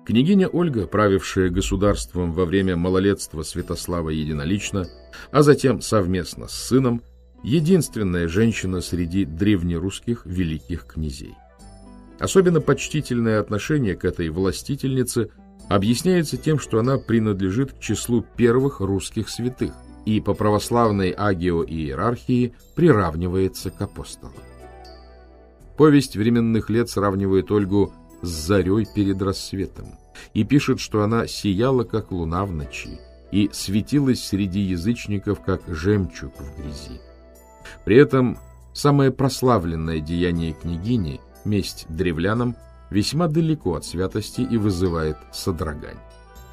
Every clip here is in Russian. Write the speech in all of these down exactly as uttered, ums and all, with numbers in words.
Княгиня Ольга, правившая государством во время малолетства Святослава единолично, а затем совместно с сыном, единственная женщина среди древнерусских великих князей. Особенно почтительное отношение к этой властительнице объясняется тем, что она принадлежит к числу первых русских святых и по православной агеоиерархии приравнивается к апостолам. Повесть временных лет сравнивает Ольгу с зарей перед рассветом и пишет, что она сияла, как луна в ночи, и светилась среди язычников, как жемчуг в грязи. При этом самое прославленное деяние княгини, месть древлянам, весьма далеко от святости и вызывает содрогание.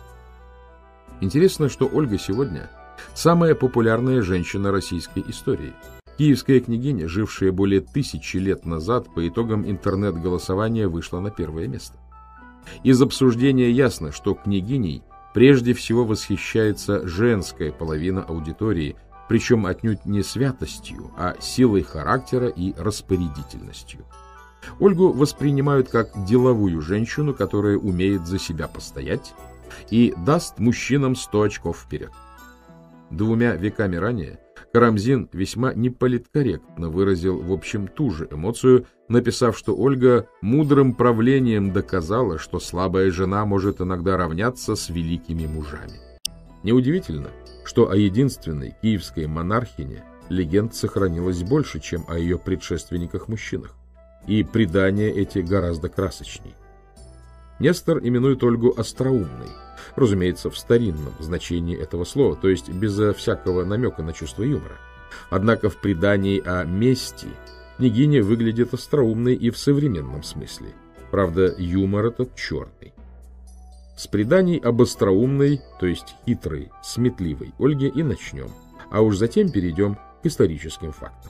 Интересно, что Ольга сегодня самая популярная женщина российской истории. Киевская княгиня, жившая более тысячи лет назад, по итогам интернет-голосования вышла на первое место. Из обсуждения ясно, что княгиней прежде всего восхищается женская половина аудитории, причем отнюдь не святостью, а силой характера и распорядительностью. Ольгу воспринимают как деловую женщину, которая умеет за себя постоять и даст мужчинам сто очков вперед. Двумя веками ранее Карамзин весьма неполиткорректно выразил в общем ту же эмоцию, написав, что Ольга мудрым правлением доказала, что слабая жена может иногда равняться с великими мужами. Неудивительно, что о единственной киевской монархине легенд сохранилось больше, чем о ее предшественниках-мужчинах, и предания эти гораздо красочней. Нестор именует Ольгу остроумной, разумеется, в старинном значении этого слова, то есть безо всякого намека на чувство юмора. Однако в предании о мести княгиня выглядит остроумной и в современном смысле. Правда, юмор этот черный. С преданий об остроумной, то есть хитрой, сметливой Ольге и начнем, а уж затем перейдем к историческим фактам.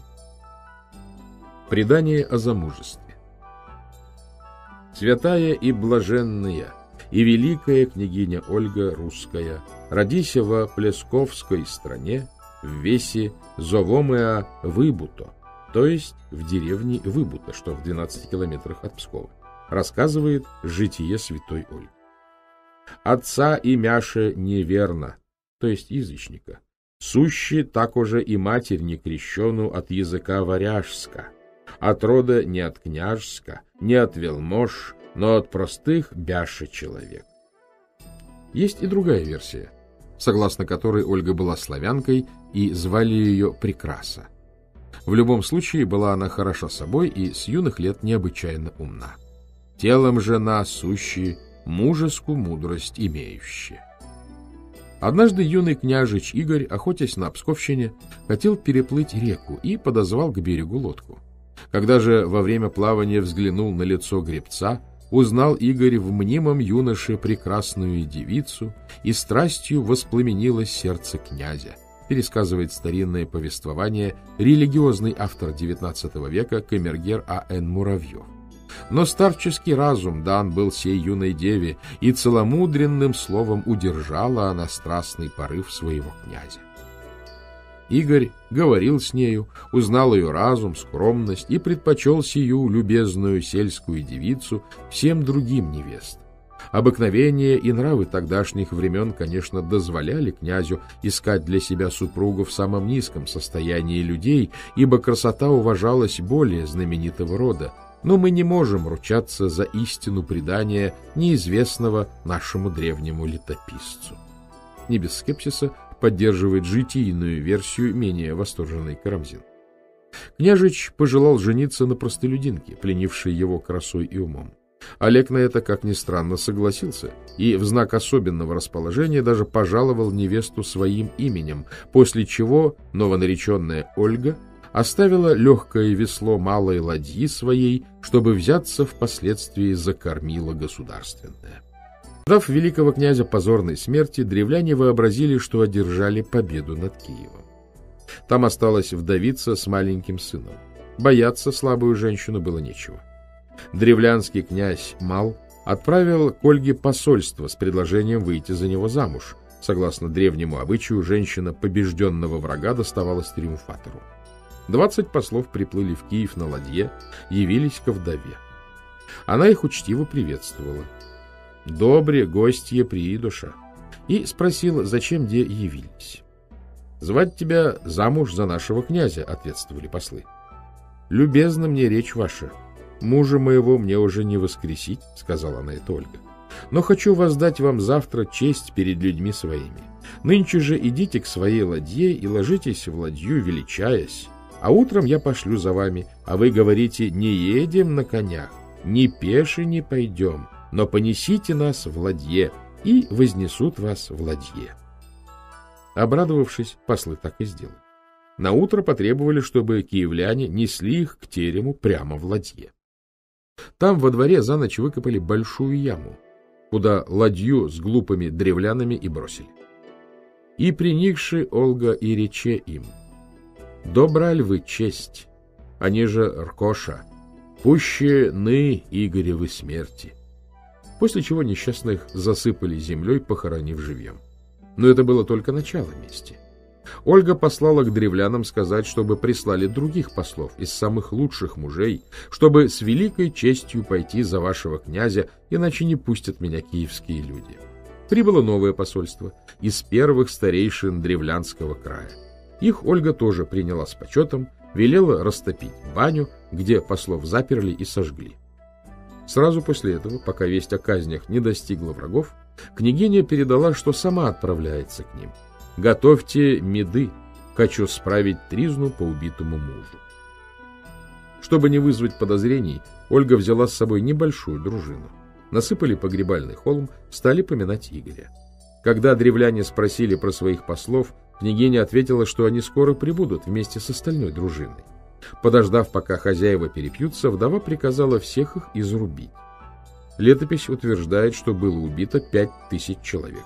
Предание о замужестве. Святая и блаженная, и великая княгиня Ольга Русская, родися во Плесковской стране, в весе зовомая Выбуто, то есть в деревне Выбуто, что в двенадцати километрах от Пскова, рассказывает житие святой Ольги. Отца имяше неверно, то есть язычника, сущи такоже и матерь не крещену от языка варяжска, от рода не от княжска, не от велмож, но от простых бяше человек. Есть и другая версия, согласно которой Ольга была славянкой и звали ее Прекраса. В любом случае была она хороша собой и с юных лет необычайно умна. Телом жена сущи, мужескую мудрость имеющая. Однажды юный княжич Игорь, охотясь на Псковщине, хотел переплыть реку и подозвал к берегу лодку. Когда же во время плавания взглянул на лицо гребца, узнал Игорь в мнимом юноше прекрасную девицу, и страстью воспламенилось сердце князя, пересказывает старинное повествование религиозный автор девятнадцатого века камергер А Н Муравьев. Но старческий разум дан был сей юной деве, и целомудренным словом удержала она страстный порыв своего князя. Игорь говорил с нею, узнал ее разум, скромность и предпочел сию любезную сельскую девицу всем другим невестам. Обыкновения и нравы тогдашних времен, конечно, дозволяли князю искать для себя супругу в самом низком состоянии людей, ибо красота уважалась более знаменитого рода, но мы не можем ручаться за истину предания, неизвестного нашему древнему летописцу. Не без скепсиса поддерживает житийную версию менее восторженный Карамзин. Княжич пожелал жениться на простолюдинке, пленившей его красой и умом. Олег на это, как ни странно, согласился и в знак особенного расположения даже пожаловал невесту своим именем, после чего новонареченная Ольга оставила легкое весло малой ладьи своей, чтобы взяться впоследствии за кормило государственное. Дав великого князя позорной смерти, древляне вообразили, что одержали победу над Киевом. Там осталась вдовица с маленьким сыном. Бояться слабую женщину было нечего. Древлянский князь Мал отправил к Ольге посольство с предложением выйти за него замуж. Согласно древнему обычаю, женщина побежденного врага доставалась триумфатору. Двадцать послов приплыли в Киев на ладье, явились ко вдове. Она их учтиво приветствовала. добре гостье приидоша, и спросил, зачем где явились. — Звать тебя замуж за нашего князя, — ответствовали послы. — Любезна мне речь ваша. Мужа моего мне уже не воскресить, — сказала на это Ольга. — Но хочу воздать вам завтра честь перед людьми своими. Нынче же идите к своей ладье и ложитесь в ладью, величаясь, а утром я пошлю за вами, а вы говорите, не едем на конях, ни пеше не пойдем, но понесите нас в ладье, и вознесут вас в ладье. Обрадовавшись, послы так и сделали. Наутро потребовали, чтобы киевляне несли их к терему прямо в ладье. Там во дворе за ночь выкопали большую яму, куда ладью с глупыми древлянами и бросили. И приникши Ольга и рече им: «Добра ль вы честь, они же ркоша, пуще ны Игоревы смерти». После чего несчастных засыпали землей, похоронив живьем. Но это было только начало мести. Ольга послала к древлянам сказать, чтобы прислали других послов из самых лучших мужей, чтобы с великой честью пойти за вашего князя, иначе не пустят меня киевские люди. Прибыло новое посольство из первых старейшин древлянского края. Их Ольга тоже приняла с почетом, велела растопить баню, где послов заперли и сожгли. Сразу после этого, пока весть о казнях не достигла врагов, княгиня передала, что сама отправляется к ним. «Готовьте меды, хочу справить тризну по убитому мужу». Чтобы не вызвать подозрений, Ольга взяла с собой небольшую дружину. Насыпали погребальный холм, стали поминать Игоря. Когда древляне спросили про своих послов, княгиня ответила, что они скоро прибудут вместе с остальной дружиной. Подождав, пока хозяева перепьются, вдова приказала всех их изрубить. Летопись утверждает, что было убито пять тысяч человек.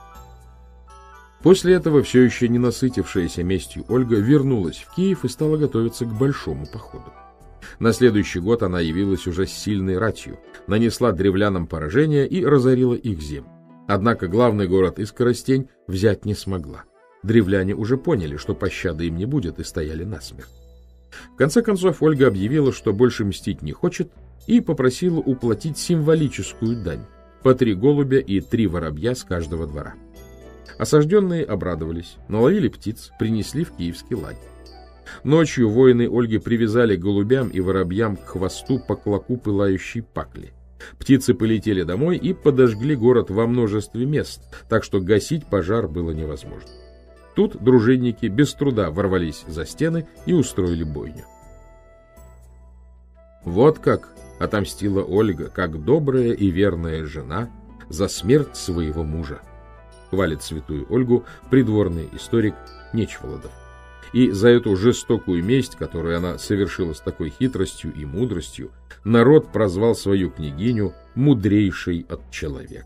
После этого все еще не насытившаяся местью Ольга вернулась в Киев и стала готовиться к большому походу. На следующий год она явилась уже с сильной ратью, нанесла древлянам поражение и разорила их землю. Однако главный город Искоростень взять не смогла. Древляне уже поняли, что пощады им не будет, и стояли насмерть. В конце концов Ольга объявила, что больше мстить не хочет, и попросила уплатить символическую дань – по три голубя и три воробья с каждого двора. Осажденные обрадовались, наловили птиц, принесли в киевский лагерь. Ночью воины Ольги привязали к голубям и воробьям к хвосту по клоку пылающей пакли. Птицы полетели домой и подожгли город во множестве мест, так что гасить пожар было невозможно. Тут дружинники без труда ворвались за стены и устроили бойню. Вот как отомстила Ольга, как добрая и верная жена, за смерть своего мужа, хвалит святую Ольгу придворный историк Нечволодов. И за эту жестокую месть, которую она совершила с такой хитростью и мудростью, народ прозвал свою княгиню мудрейшей от человек.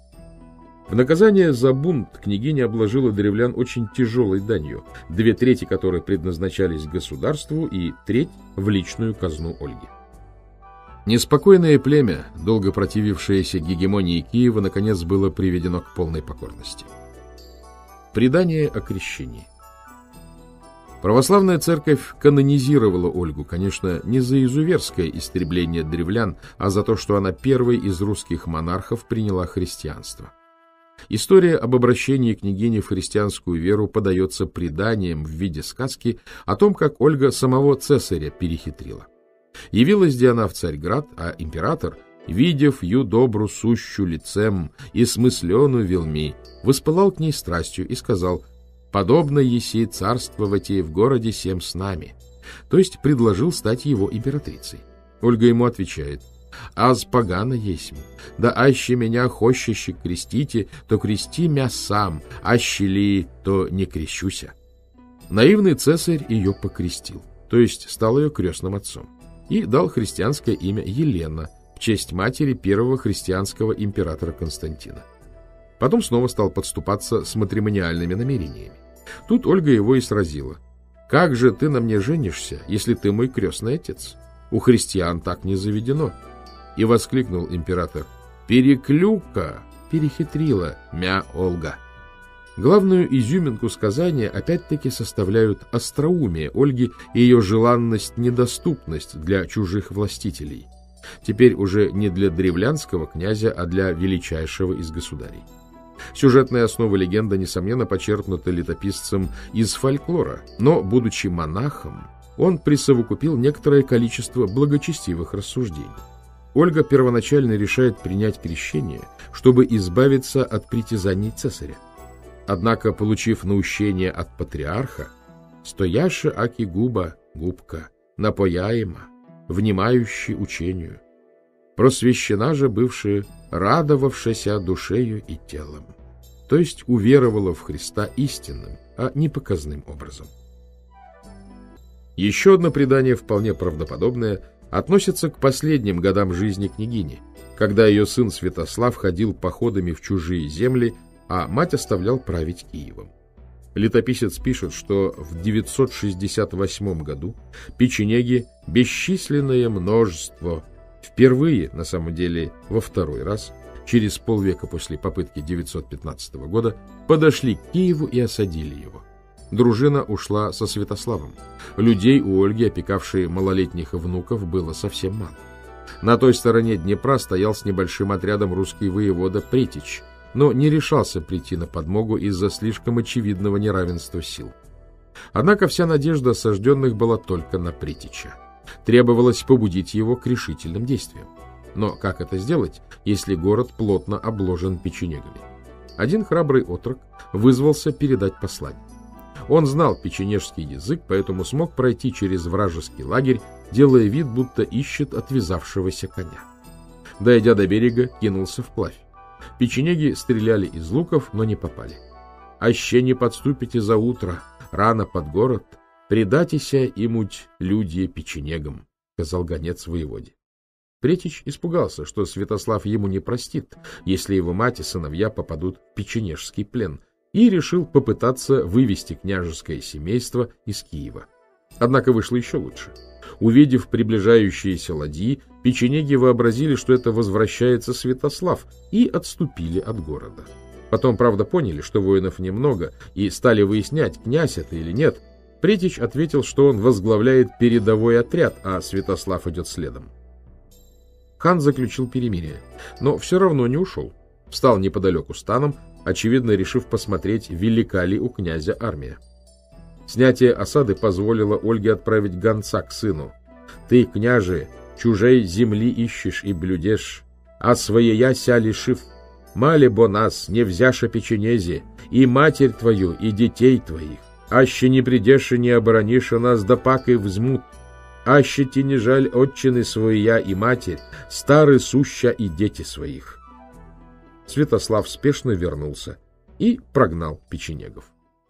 В наказание за бунт княгиня обложила древлян очень тяжелой данью, две трети которой предназначались государству и треть в личную казну Ольги. Неспокойное племя, долго противившееся гегемонии Киева, наконец было приведено к полной покорности. Предание о крещении. Православная церковь канонизировала Ольгу, конечно, не за изуверское истребление древлян, а за то, что она первой из русских монархов приняла христианство. История об обращении княгини в христианскую веру подается преданием в виде сказки о том, как Ольга самого цесаря перехитрила. Явилась Диана в Царьград, а император, видев ю добру сущу лицем и смыслену велми, воспылал к ней страстью и сказал: «Подобно еси царствовати в городе сем с нами», то есть предложил стать его императрицей. Ольга ему отвечает: «Аз погано есмь, да аще меня хощище крестите, то крести мя сам, аще ли, то не крещуся». Наивный цесарь ее покрестил, то есть стал ее крестным отцом, и дал христианское имя Елена в честь матери первого христианского императора Константина. Потом снова стал подступаться с матримониальными намерениями. Тут Ольга его и сразила: «Как же ты на мне женишься, если ты мой крестный отец? У христиан так не заведено». И воскликнул император: «Переклюка, перехитрила мя Ольга». Главную изюминку сказания опять-таки составляют остроумие Ольги и ее желанность-недоступность для чужих властителей. Теперь уже не для древлянского князя, а для величайшего из государей. Сюжетная основа легенды, несомненно, почерпнута летописцем из фольклора, но, будучи монахом, он присовокупил некоторое количество благочестивых рассуждений. Ольга первоначально решает принять крещение, чтобы избавиться от притязаний цесаря. Однако, получив наущение от патриарха, «стояше аки губа, губка, напояема, внимающий учению, просвещена же бывшая, радовавшаяся душею и телом», то есть уверовала в Христа истинным, а не показным образом. Еще одно предание, вполне правдоподобное, относится к последним годам жизни княгини, когда ее сын Святослав ходил походами в чужие земли, а мать оставлял править Киевом. Летописец пишет, что в девятьсот шестьдесят восьмом году печенеги бесчисленное множество, впервые, на самом деле во второй раз, через полвека после попытки девятьсот пятнадцатого года, подошли к Киеву и осадили его. Дружина ушла со Святославом. Людей у Ольги, опекавшие малолетних внуков, было совсем мало. На той стороне Днепра стоял с небольшим отрядом русский воевода Претич, но не решался прийти на подмогу из-за слишком очевидного неравенства сил. Однако вся надежда осажденных была только на Претича. Требовалось побудить его к решительным действиям. Но как это сделать, если город плотно обложен печенегами? Один храбрый отрок вызвался передать послание. Он знал печенежский язык, поэтому смог пройти через вражеский лагерь, делая вид, будто ищет отвязавшегося коня. Дойдя до берега, кинулся вплавь. Печенеги стреляли из луков, но не попали. «Аще не подступите за утро, рано под город, предатися имуть людье печенегам», — сказал гонец воеводе. Претич испугался, что Святослав ему не простит, если его мать и сыновья попадут в печенежский плен, и решил попытаться вывести княжеское семейство из Киева. Однако вышло еще лучше. Увидев приближающиеся ладьи, печенеги вообразили, что это возвращается Святослав, и отступили от города. Потом, правда, поняли, что воинов немного, и стали выяснять, князь это или нет. Претич ответил, что он возглавляет передовой отряд, а Святослав идет следом. Хан заключил перемирие, но все равно не ушел. Встал неподалеку станом, очевидно, решив посмотреть, велика ли у князя армия. Снятие осады позволило Ольге отправить гонца к сыну. «Ты, княже, чужей земли ищешь и блюдешь, а своея ся лишив. Мали бо нас, не взяша печенези, и матерь твою, и детей твоих. Аще не придешь и не оборонишь нас, да пак и взмут. Аще ти не жаль отчины своя и матерь, стары суща и дети своих». Святослав спешно вернулся и прогнал печенегов.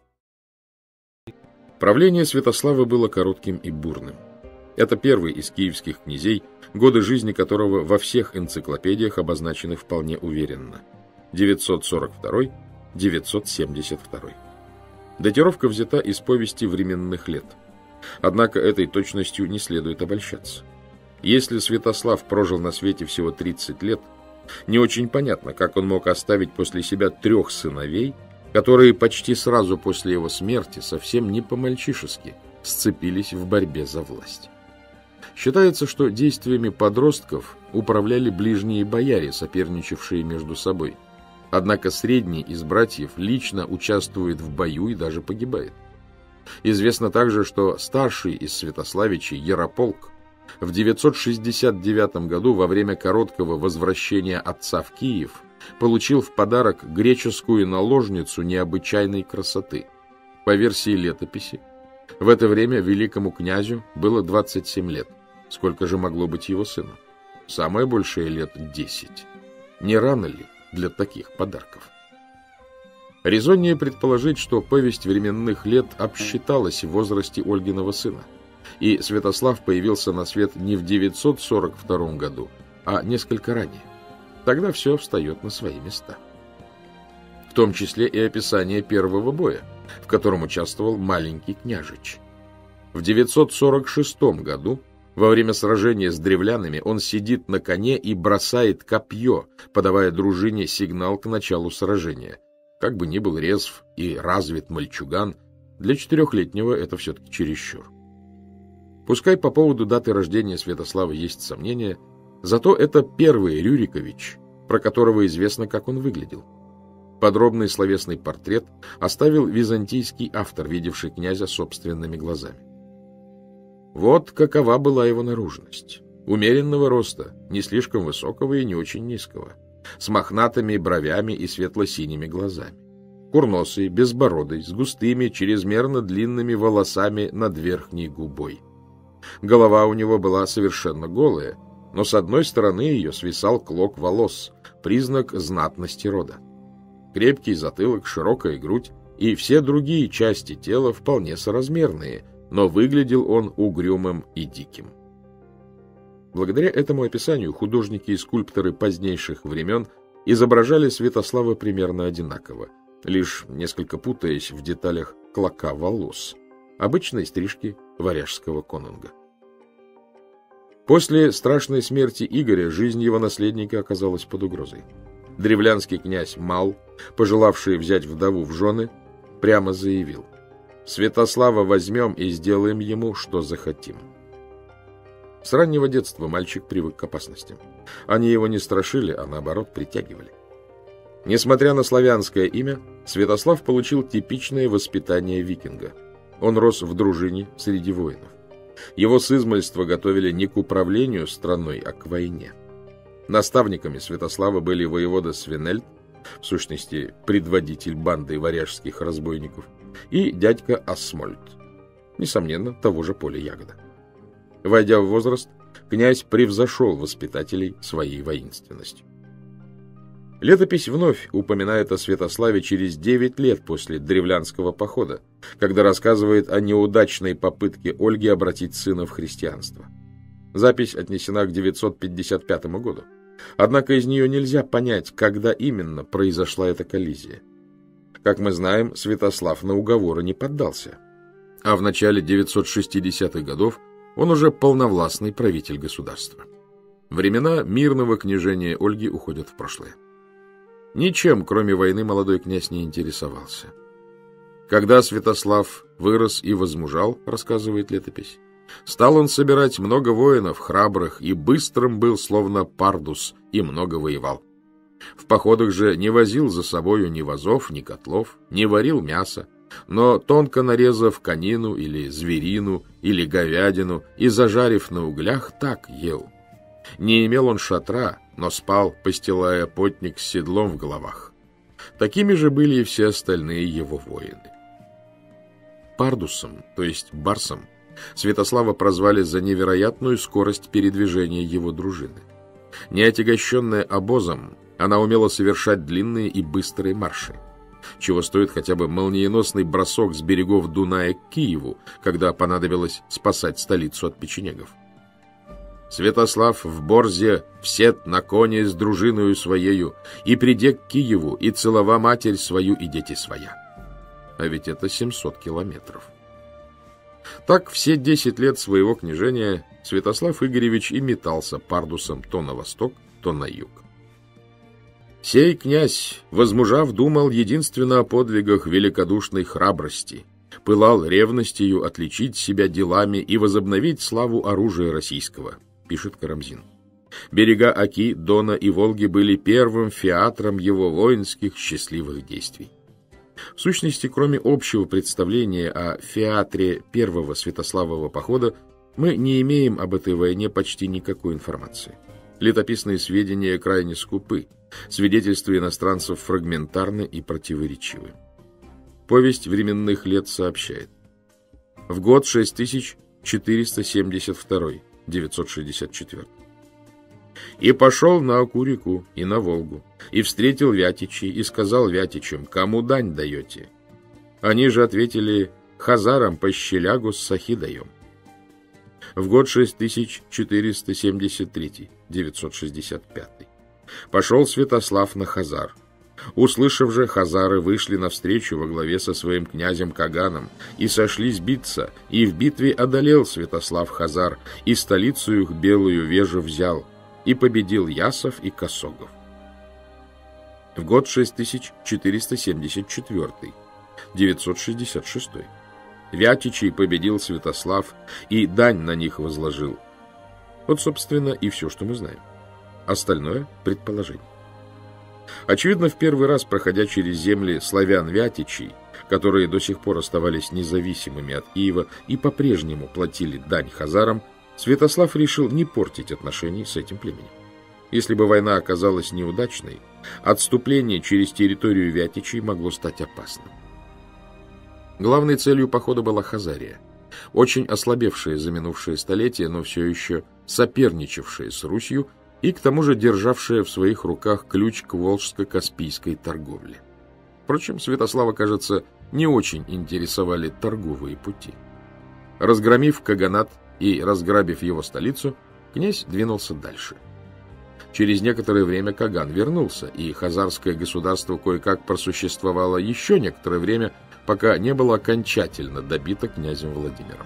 Правление Святослава было коротким и бурным. Это первый из киевских князей, годы жизни которого во всех энциклопедиях обозначены вполне уверенно. девятьсот сорок второй — девятьсот семьдесят второй. Датировка взята из повести временных лет. Однако этой точностью не следует обольщаться. Если Святослав прожил на свете всего тридцать лет, не очень понятно, как он мог оставить после себя трех сыновей, которые почти сразу после его смерти совсем не по-мальчишески сцепились в борьбе за власть. Считается, что действиями подростков управляли ближние бояре, соперничавшие между собой. Однако средний из братьев лично участвует в бою и даже погибает. Известно также, что старший из Святославичей, Ярополк, в девятьсот шестьдесят девятом году во время короткого возвращения отца в Киев получил в подарок греческую наложницу необычайной красоты. По версии летописи, в это время великому князю было двадцать семь лет. Сколько же могло быть его сыну? Самое большее лет десять. Не рано ли для таких подарков? Резоннее предположить, что повесть временных лет обсчиталась в возрасте Ольгиного сына, и Святослав появился на свет не в девятьсот сорок втором году, а несколько ранее. Тогда все встает на свои места. В том числе и описание первого боя, в котором участвовал маленький княжич. В девятьсот сорок шестом году, во время сражения с древлянами, он сидит на коне и бросает копье, подавая дружине сигнал к началу сражения. Как бы ни был резв и развит мальчуган, для четырехлетнего это все-таки чересчур. Пускай по поводу даты рождения Святослава есть сомнения, Зато это первый Рюрикович, про которого известно, как он выглядел. Подробный словесный портрет оставил византийский автор, видевший князя собственными глазами. Вот какова была его наружность. Умеренного роста, не слишком высокого и не очень низкого, с мохнатыми бровями и светло-синими глазами. Курносый, безбородый, с густыми, чрезмерно длинными волосами над верхней губой. Голова у него была совершенно голая, но с одной стороны ее свисал клок волос, признак знатности рода. Крепкий затылок, широкая грудь и все другие части тела вполне соразмерные, но выглядел он угрюмым и диким. Благодаря этому описанию художники и скульпторы позднейших времен изображали Святослава примерно одинаково, лишь несколько путаясь в деталях клока волос, обычной стрижки варяжского конунга. После страшной смерти Игоря жизнь его наследника оказалась под угрозой. Древлянский князь Мал, пожелавший взять вдову в жены, прямо заявил: «Святослава возьмем и сделаем ему, что захотим». С раннего детства мальчик привык к опасностям. Они его не страшили, а наоборот притягивали. Несмотря на славянское имя, Святослав получил типичное воспитание викинга. Он рос в дружине среди воинов. Его с измальства готовили не к управлению страной, а к войне. Наставниками Святослава были воевода Свинельд, в сущности предводитель банды варяжских разбойников, и дядька Асмольд, несомненно, того же поля ягода. Войдя в возраст, князь превзошел воспитателей своей воинственностью. Летопись вновь упоминает о Святославе через девять лет после древлянского похода, когда рассказывает о неудачной попытке Ольги обратить сына в христианство. Запись отнесена к девятьсот пятьдесят пятому году. Однако из нее нельзя понять, когда именно произошла эта коллизия. Как мы знаем, Святослав на уговоры не поддался, а в начале девятьсот шестидесятых годов он уже полновластный правитель государства. Времена мирного княжения Ольги уходят в прошлое. Ничем, кроме войны, молодой князь не интересовался. Когда Святослав вырос и возмужал, рассказывает летопись, стал он собирать много воинов, храбрых, и быстрым был, словно пардус, и много воевал. В походах же не возил за собою ни вазов, ни котлов, не варил мясо, но, тонко нарезав конину или зверину, или говядину, и зажарив на углях, так ел. Не имел он шатра, но спал, постилая потник с седлом в головах. Такими же были и все остальные его воины. Пардусом, то есть барсом, Святослава прозвали за невероятную скорость передвижения его дружины. Не отягощенная обозом, она умела совершать длинные и быстрые марши, чего стоит хотя бы молниеносный бросок с берегов Дуная к Киеву, когда понадобилось спасать столицу от печенегов. Святослав в борзе всет на коне с дружиною своею, и приде к Киеву, и целова матерь свою, и дети своя. А ведь это семьсот километров. Так все десять лет своего княжения Святослав Игоревич и метался пардусом то на восток, то на юг. Сей князь, возмужав, думал единственно о подвигах великодушной храбрости, пылал ревностью отличить себя делами и возобновить славу оружия российского, пишет Карамзин. Берега Оки, Дона и Волги были первым фиатром его воинских счастливых действий. В сущности, кроме общего представления о фиатре первого Святославова похода, мы не имеем об этой войне почти никакой информации. Летописные сведения крайне скупы, свидетельства иностранцев фрагментарны и противоречивы. Повесть временных лет сообщает: в год шесть тысяч четыреста семьдесят второй, девятьсот шестьдесят четвёртый. И пошел на Оку-реку и на Волгу, и встретил вятичей, и сказал вятичам: кому дань даете? Они же ответили: хазарам по щелягу с сахи даем. В год шесть тысяч четыреста семьдесят третий, девятьсот шестьдесят пятый. Пошел Святослав на Хазар. Услышав же, хазары вышли навстречу во главе со своим князем Каганом и сошлись биться, и в битве одолел Святослав Хазар, и столицу их белую Вежу взял, и победил ясов и косогов. В год шесть тысяч четыреста семьдесят четвёртый, девятьсот шестьдесят шестой. Вятичей победил Святослав, и дань на них возложил. Вот, собственно, и все, что мы знаем. Остальное – предположение. Очевидно, в первый раз, проходя через земли славян-вятичей, которые до сих пор оставались независимыми от Киева и по-прежнему платили дань хазарам, Святослав решил не портить отношений с этим племенем. Если бы война оказалась неудачной, отступление через территорию вятичей могло стать опасным. Главной целью похода была Хазария, очень ослабевшая за минувшие столетия, но все еще соперничавшая с Русью и к тому же державшая в своих руках ключ к волжско-каспийской торговле. Впрочем, Святослава, кажется, не очень интересовали торговые пути. Разгромив Каганат и разграбив его столицу, князь двинулся дальше. Через некоторое время Каган вернулся, и хазарское государство кое-как просуществовало еще некоторое время, пока не было окончательно добито князем Владимиром.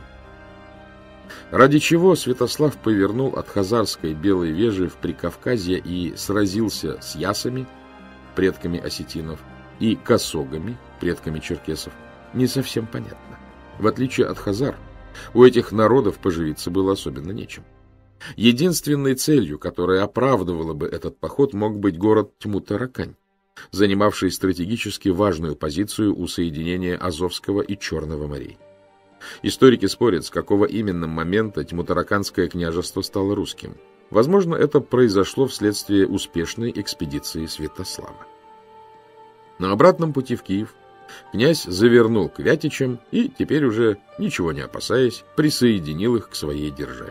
Ради чего Святослав повернул от хазарской Белой Вежи в Прикавказье и сразился с ясами, предками осетинов, и косогами, предками черкесов, не совсем понятно. В отличие от хазар, у этих народов поживиться было особенно нечем. Единственной целью, которая оправдывала бы этот поход, мог быть город Тьму-Таракань, занимавший стратегически важную позицию у соединения Азовского и Черного морей. Историки спорят, с какого именно момента Тьму-Тараканское княжество стало русским. Возможно, это произошло вследствие успешной экспедиции Святослава. На обратном пути в Киев князь завернул к вятичам и, теперь уже ничего не опасаясь, присоединил их к своей державе.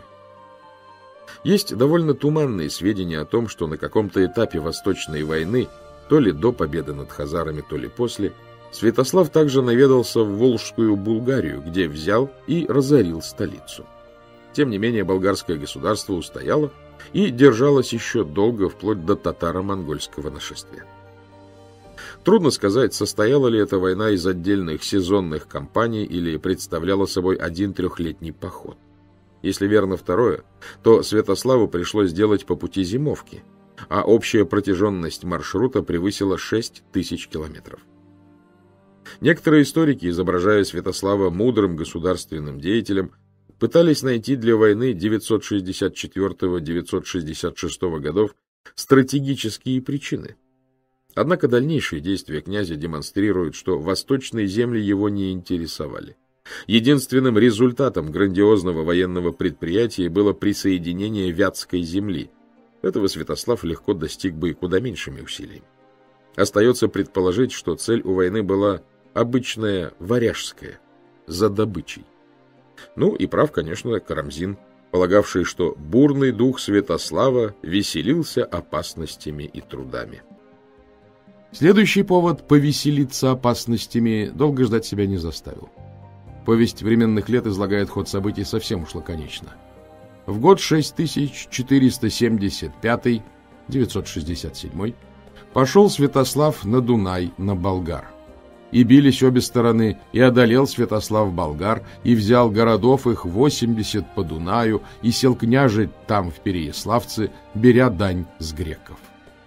Есть довольно туманные сведения о том, что на каком-то этапе Восточной войны, то ли до победы над хазарами, то ли после, Святослав также наведался в Волжскую Булгарию, где взял и разорил столицу. Тем не менее, болгарское государство устояло и держалось еще долго, вплоть до татаро-монгольского нашествия. Трудно сказать, состояла ли эта война из отдельных сезонных кампаний или представляла собой один трехлетний поход. Если верно второе, то Святославу пришлось делать по пути зимовки, а общая протяженность маршрута превысила шесть тысяч километров. Некоторые историки, изображая Святослава мудрым государственным деятелем, пытались найти для войны девятьсот шестьдесят четвёртого — девятьсот шестьдесят шестого годов стратегические причины. Однако дальнейшие действия князя демонстрируют, что восточные земли его не интересовали. Единственным результатом грандиозного военного предприятия было присоединение Вятской земли. Этого Святослав легко достиг бы и куда меньшими усилиями. Остается предположить, что цель у войны была обычная варяжская, за добычей. Ну и прав, конечно, Карамзин, полагавший, что бурный дух Святослава веселился опасностями и трудами. Следующий повод повеселиться опасностями долго ждать себя не заставил. Повесть временных лет излагает ход событий совсем уж лаконично. В год шесть тысяч четыреста семьдесят пятый — девятьсот шестьдесят седьмой пошел Святослав на Дунай, на болгар. И бились обе стороны, и одолел Святослав болгар, и взял городов их восемьдесят по Дунаю, и сел княжить там в Переяславце, беря дань с греков.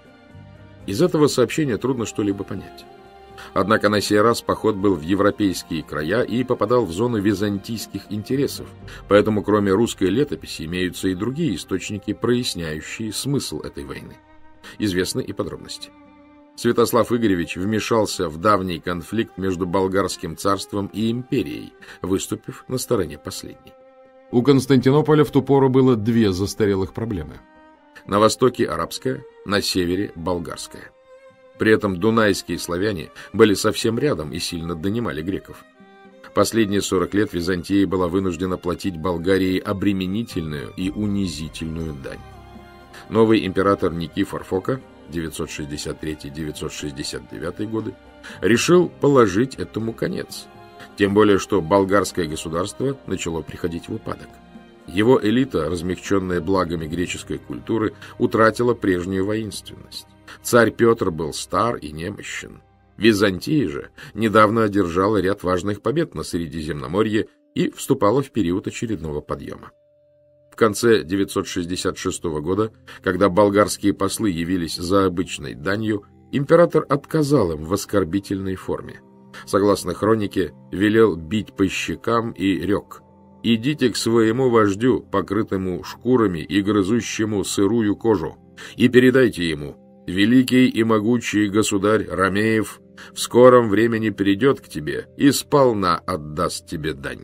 Из этого сообщения трудно что-либо понять. Однако на сей раз поход был в европейские края и попадал в зону византийских интересов, поэтому кроме русской летописи имеются и другие источники, проясняющие смысл этой войны. Известны и подробности. Святослав Игоревич вмешался в давний конфликт между болгарским царством и империей, выступив на стороне последней. У Константинополя в ту пору было две застарелых проблемы. На востоке арабская, на севере болгарская. При этом дунайские славяне были совсем рядом и сильно донимали греков. Последние сорок лет Византия была вынуждена платить Болгарии обременительную и унизительную дань. Новый император Никифор Фока девятьсот шестьдесят третий — девятьсот шестьдесят девятый годы решил положить этому конец, тем более что болгарское государство начало приходить в упадок. Его элита, размягченная благами греческой культуры, утратила прежнюю воинственность. Царь Петр был стар и немощен. Византия же недавно одержала ряд важных побед на Средиземноморье и вступала в период очередного подъема. В конце девятьсот шестьдесят шестого года, когда болгарские послы явились за обычной данью, император отказал им в оскорбительной форме. Согласно хронике, велел бить по щекам и рек: «Идите к своему вождю, покрытому шкурами и грызущему сырую кожу. и передайте ему: великий и могучий государь Ромеев в скором времени перейдет к тебе и сполна отдаст тебе дань».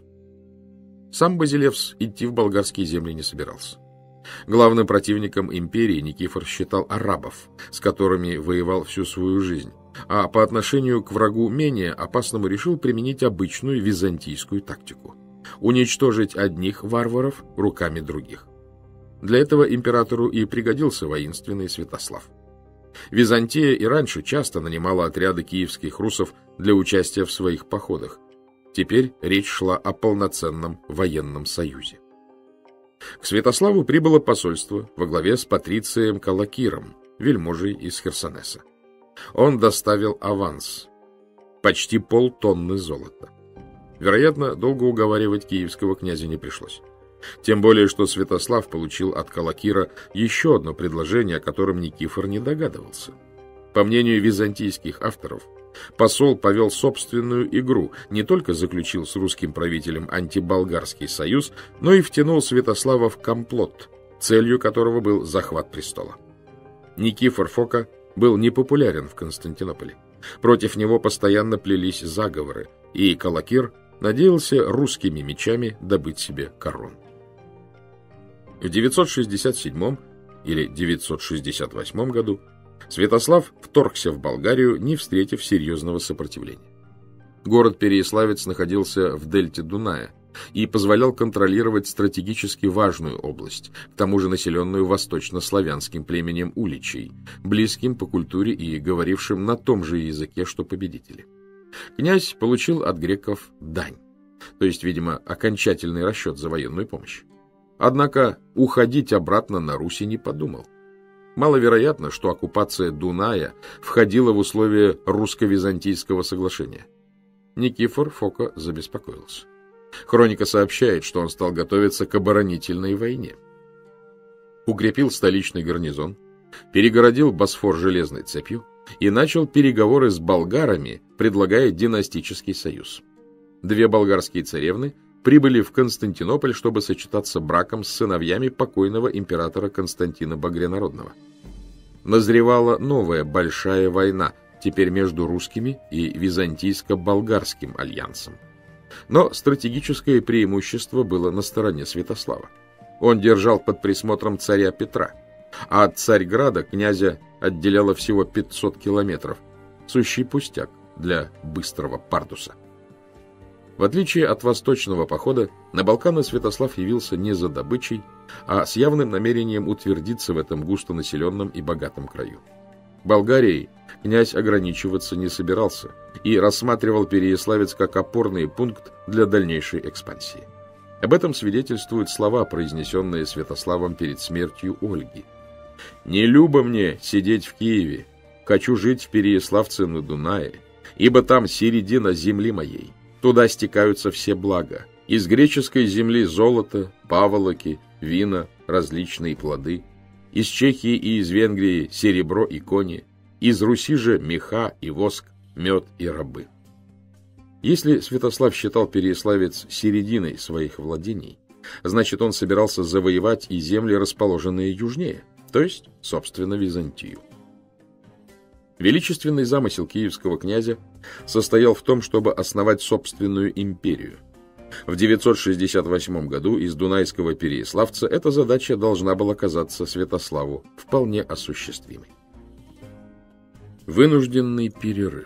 Сам Базилевс идти в болгарские земли не собирался. Главным противником империи Никифор считал арабов, с которыми воевал всю свою жизнь, а по отношению к врагу менее опасному решил применить обычную византийскую тактику – уничтожить одних варваров руками других. Для этого императору и пригодился воинственный Святослав. Византия и раньше часто нанимала отряды киевских русов для участия в своих походах. Теперь речь шла о полноценном военном союзе. К Святославу прибыло посольство во главе с патрицием Калакиром, вельможей из Херсонеса. Он доставил аванс – почти полтонны золота. Вероятно, долго уговаривать киевского князя не пришлось. Тем более, что Святослав получил от Калакира еще одно предложение, о котором Никифор не догадывался. По мнению византийских авторов, посол повел собственную игру, не только заключил с русским правителем антиболгарский союз, но и втянул Святослава в комплот, целью которого был захват престола. Никифор Фока был непопулярен в Константинополе. Против него постоянно плелись заговоры, и Калакир надеялся русскими мечами добыть себе корону. В девятьсот шестьдесят седьмом или девятьсот шестьдесят восьмом году Святослав вторгся в Болгарию, не встретив серьезного сопротивления. Город Переяславец находился в дельте Дуная и позволял контролировать стратегически важную область, к тому же населенную восточнославянским племенем уличей, близким по культуре и говорившим на том же языке, что победители. Князь получил от греков дань, то есть, видимо, окончательный расчет за военную помощь. Однако уходить обратно на Русь не подумал. Маловероятно, что оккупация Дуная входила в условия русско-византийского соглашения. Никифор Фока забеспокоился. Хроника сообщает, что он стал готовиться к оборонительной войне. Укрепил столичный гарнизон, перегородил Босфор железной цепью и начал переговоры с болгарами, предлагая династический союз. Две болгарские царевны прибыли в Константинополь, чтобы сочетаться браком с сыновьями покойного императора Константина Багрянародного. Назревала новая большая война, теперь между русскими и византийско-болгарским альянсом. Но стратегическое преимущество было на стороне Святослава. Он держал под присмотром царя Петра, а от Царьграда князя отделяло всего пятьсот километров. Сущий пустяк для быстрого пардуса. В отличие от восточного похода, на Балканы Святослав явился не за добычей, а с явным намерением утвердиться в этом густонаселенном и богатом краю. Болгарией князь ограничиваться не собирался и рассматривал Переяславец как опорный пункт для дальнейшей экспансии. Об этом свидетельствуют слова, произнесенные Святославом перед смертью Ольги. «Не любо мне сидеть в Киеве, хочу жить в Переяславце на Дунае, ибо там середина земли моей. Туда стекаются все блага. Из греческой земли золото, паволоки, вина, различные плоды. Из Чехии и из Венгрии серебро и кони. Из Руси же меха и воск, мед и рабы». Если Святослав считал Переяславец серединой своих владений, значит, он собирался завоевать и земли, расположенные южнее, то есть, собственно, Византию. Величественный замысел киевского князя состоял в том, чтобы основать собственную империю. В девятьсот шестьдесят восьмом году из Дунайского Переяславца эта задача должна была казаться Святославу вполне осуществимой. Вынужденный перерыв.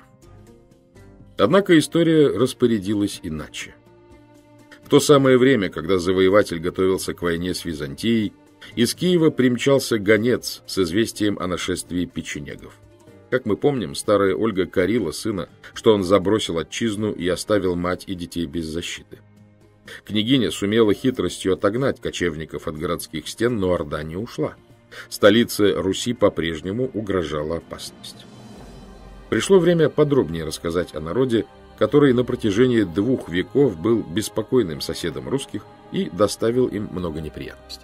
Однако история распорядилась иначе. В то самое время, когда завоеватель готовился к войне с Византией, из Киева примчался гонец с известием о нашествии печенегов. Как мы помним, старая Ольга корила сына, что он забросил отчизну и оставил мать и детей без защиты. Княгиня сумела хитростью отогнать кочевников от городских стен, но орда не ушла. Столице Руси по-прежнему угрожала опасность. Пришло время подробнее рассказать о народе, который на протяжении двух веков был беспокойным соседом русских и доставил им много неприятностей.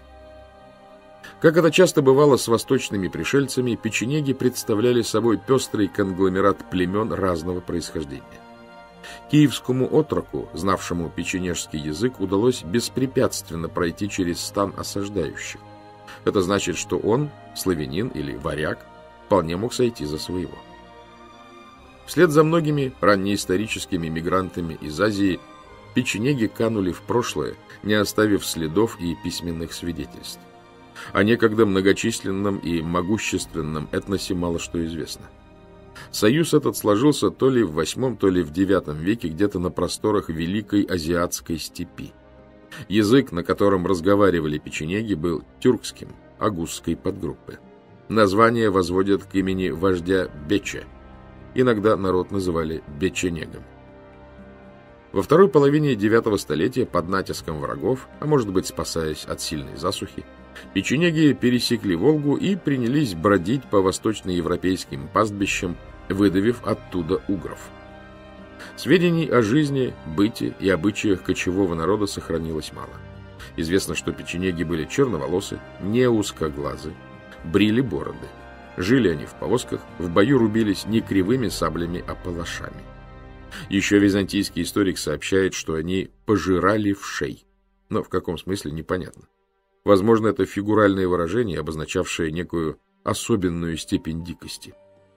Как это часто бывало с восточными пришельцами, печенеги представляли собой пестрый конгломерат племен разного происхождения. Киевскому отроку, знавшему печенежский язык, удалось беспрепятственно пройти через стан осаждающих. Это значит, что он, славянин или варяг, вполне мог сойти за своего. Вслед за многими раннеисторическими мигрантами из Азии печенеги канули в прошлое, не оставив следов и письменных свидетельств. О некогда многочисленном и могущественном этносе мало что известно. Союз этот сложился то ли в восьмом, то ли в девятом веке где-то на просторах Великой Азиатской степи. Язык, на котором разговаривали печенеги, был тюркским, агузской подгруппы. Название возводят к имени вождя Бече. Иногда народ называли Беченегом. Во второй половине девятого столетия под натиском врагов, а может быть спасаясь от сильной засухи, печенеги пересекли Волгу и принялись бродить по восточноевропейским пастбищам, выдавив оттуда угров. Сведений о жизни, быте и обычаях кочевого народа сохранилось мало. Известно, что печенеги были черноволосы, не узкоглазы, брили бороды. Жили они в повозках, в бою рубились не кривыми саблями, а палашами. Еще византийский историк сообщает, что они пожирали вшей. Но в каком смысле, непонятно. Возможно, это фигуральное выражение, обозначавшее некую особенную степень дикости.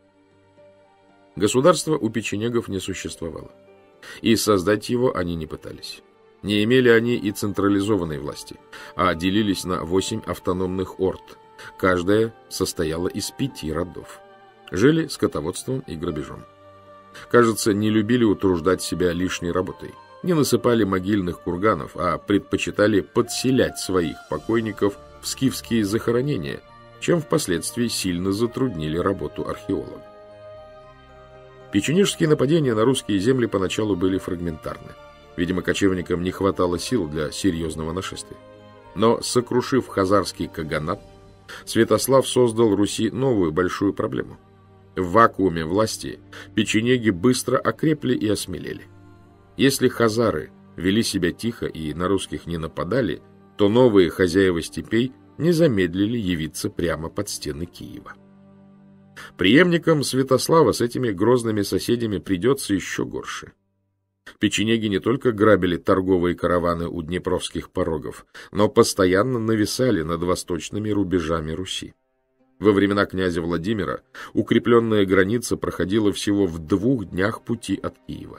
Государства у печенегов не существовало, и создать его они не пытались. Не имели они и централизованной власти, а делились на восемь автономных орд. Каждая состояла из пяти родов. Жили скотоводством и грабежом. Кажется, не любили утруждать себя лишней работой. Не насыпали могильных курганов, а предпочитали подселять своих покойников в скифские захоронения, чем впоследствии сильно затруднили работу археологов. Печенежские нападения на русские земли поначалу были фрагментарны. Видимо, кочевникам не хватало сил для серьезного нашествия. Но, сокрушив хазарский каганат, Святослав создал Руси новую большую проблему. В вакууме власти печенеги быстро окрепли и осмелели. Если хазары вели себя тихо и на русских не нападали, то новые хозяева степей не замедлили явиться прямо под стены Киева. Преемникам Святослава с этими грозными соседями придется еще горше. Печенеги не только грабили торговые караваны у днепровских порогов, но постоянно нависали над восточными рубежами Руси. Во времена князя Владимира укрепленная граница проходила всего в двух днях пути от Киева.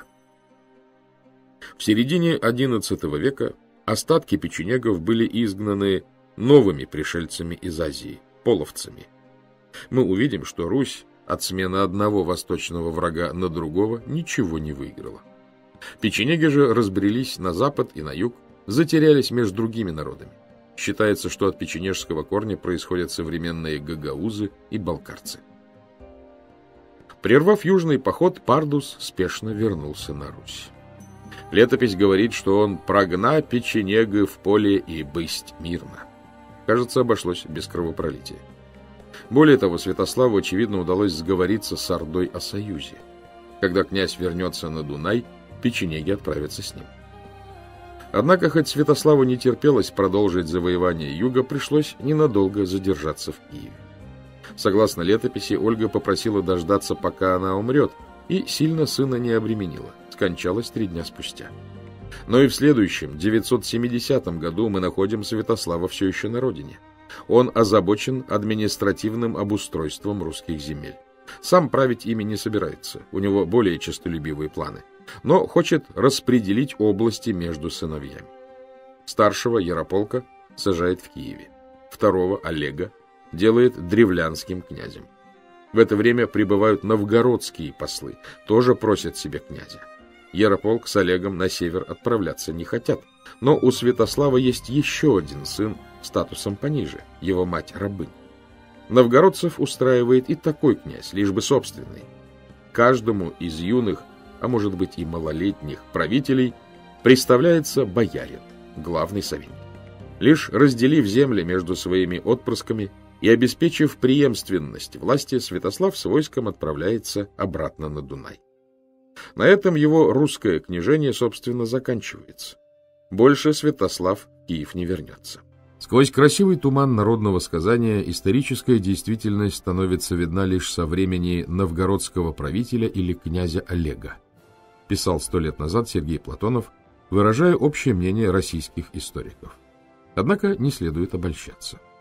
В середине одиннадцатого века остатки печенегов были изгнаны новыми пришельцами из Азии, половцами. Мы увидим, что Русь от смены одного восточного врага на другого ничего не выиграла. Печенеги же разбрелись на запад и на юг, затерялись между другими народами. Считается, что от печенежского корня происходят современные гагаузы и балкарцы. Прервав южный поход, Пардус спешно вернулся на Русь. Летопись говорит, что он прогна печенега в поле и бысть мирно. Кажется, обошлось без кровопролития. Более того, Святославу, очевидно, удалось сговориться с Ордой о союзе. Когда князь вернется на Дунай, печенеги отправятся с ним. Однако, хоть Святославу не терпелось продолжить завоевание юга, пришлось ненадолго задержаться в Киеве. Согласно летописи, Ольга попросила дождаться, пока она умрет, и сильно сына не обременила, скончалась три дня спустя. Но и в следующем, девятьсот семидесятом году, мы находим Святослава все еще на родине. Он озабочен административным обустройством русских земель. Сам править ими не собирается, у него более честолюбивые планы, но хочет распределить области между сыновьями. Старшего Ярополка сажает в Киеве, второго Олега делает древлянским князем. В это время прибывают новгородские послы, тоже просят себе князя. Ярополк с Олегом на север отправляться не хотят, но у Святослава есть еще один сын статусом пониже, его мать рабынь. Новгородцев устраивает и такой князь, лишь бы собственный. Каждому из юных, а может быть и малолетних правителей, представляется боярин, главный советник. Лишь разделив земли между своими отпрысками и обеспечив преемственность власти, Святослав с войском отправляется обратно на Дунай. На этом его русское княжение, собственно, заканчивается. Больше Святослав в Киев не вернется. Сквозь красивый туман народного сказания историческая действительность становится видна лишь со времени новгородского правителя или князя Олега, писал сто лет назад Сергей Платонов, выражая общее мнение российских историков. Однако не следует обольщаться.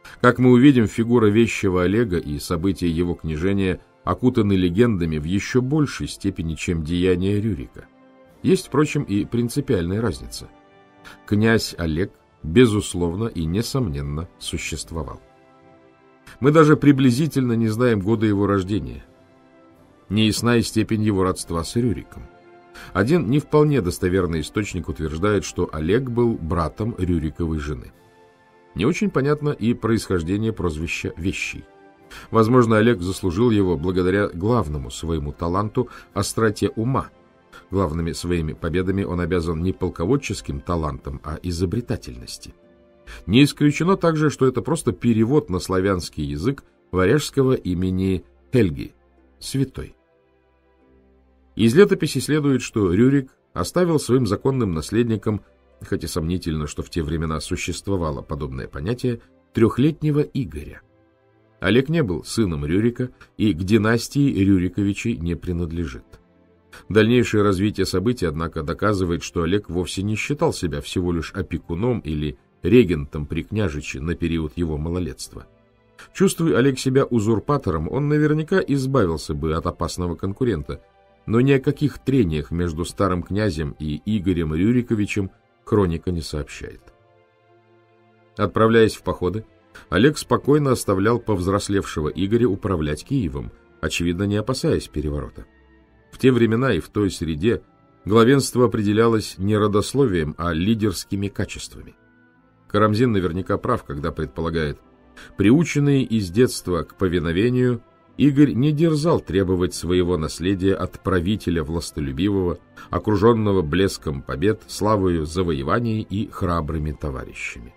Как мы увидим, фигура вещего Олега и события его княжения окутаны легендами в еще большей степени, чем деяния Рюрика. Есть, впрочем, и принципиальная разница. Князь Олег, безусловно и несомненно, существовал. Мы даже приблизительно не знаем года его рождения. Неясна и степень его родства с Рюриком. Один не вполне достоверный источник утверждает, что Олег был братом Рюриковой жены. Не очень понятно и происхождение прозвища Вещий. Возможно, Олег заслужил его благодаря главному своему таланту – остроте ума. Главными своими победами он обязан не полководческим талантам, а изобретательности. Не исключено также, что это просто перевод на славянский язык варяжского имени Хельги – святой. Из летописи следует, что Рюрик оставил своим законным наследником, хотя сомнительно, что в те времена существовало подобное понятие, трехлетнего Игоря. Олег не был сыном Рюрика и к династии Рюриковичей не принадлежит. Дальнейшее развитие событий, однако, доказывает, что Олег вовсе не считал себя всего лишь опекуном или регентом при княжиче на период его малолетства. Чувствуя Олег себя узурпатором, он наверняка избавился бы от опасного конкурента, но ни о каких трениях между старым князем и Игорем Рюриковичем хроника не сообщает. Отправляясь в походы, Олег спокойно оставлял повзрослевшего Игоря управлять Киевом, очевидно, не опасаясь переворота. В те времена и в той среде главенство определялось не родословием, а лидерскими качествами. Карамзин наверняка прав, когда предполагает: приученный из детства к повиновению, Игорь не дерзал требовать своего наследия от правителя властолюбивого, окруженного блеском побед, славою завоеваний и храбрыми товарищами.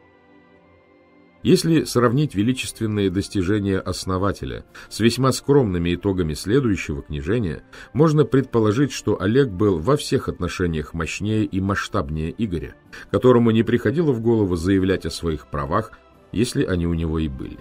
Если сравнить величественные достижения основателя с весьма скромными итогами следующего княжения, можно предположить, что Олег был во всех отношениях мощнее и масштабнее Игоря, которому не приходило в голову заявлять о своих правах, если они у него и были.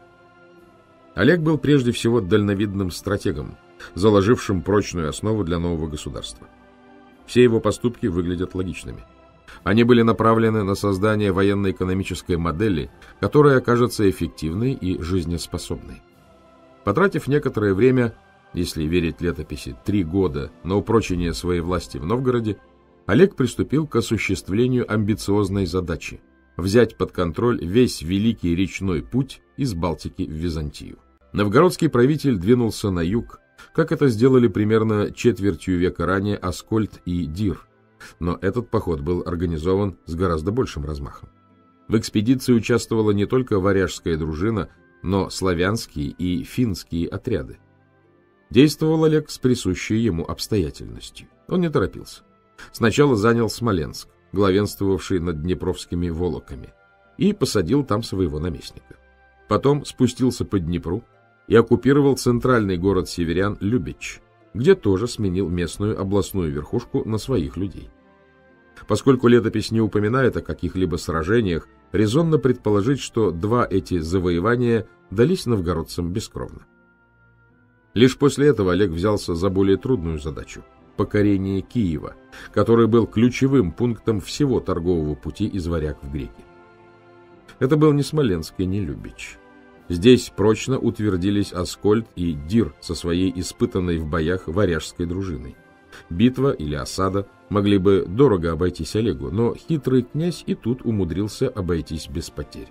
Олег был прежде всего дальновидным стратегом, заложившим прочную основу для нового государства. Все его поступки выглядят логичными. Они были направлены на создание военно-экономической модели, которая окажется эффективной и жизнеспособной. Потратив некоторое время, если верить летописи, три года на упрочение своей власти в Новгороде, Олег приступил к осуществлению амбициозной задачи – взять под контроль весь великий речной путь из Балтики в Византию. Новгородский правитель двинулся на юг, как это сделали примерно четвертью века ранее Аскольд и Дир, но этот поход был организован с гораздо большим размахом. В экспедиции участвовала не только варяжская дружина, но славянские и финские отряды. Действовал Олег с присущей ему обстоятельностью. Он не торопился. Сначала занял Смоленск, главенствовавший над Днепровскими волоками, и посадил там своего наместника. Потом спустился по Днепру и оккупировал центральный город северян Любич, где тоже сменил местную областную верхушку на своих людей. Поскольку летопись не упоминает о каких-либо сражениях, резонно предположить, что два эти завоевания дались новгородцам бескровно. Лишь после этого Олег взялся за более трудную задачу – покорение Киева, который был ключевым пунктом всего торгового пути из Варяг в Греки. Это был не Смоленск и не Любич. Здесь прочно утвердились Аскольд и Дир со своей испытанной в боях варяжской дружиной. Битва или осада могли бы дорого обойтись Олегу, но хитрый князь и тут умудрился обойтись без потерь.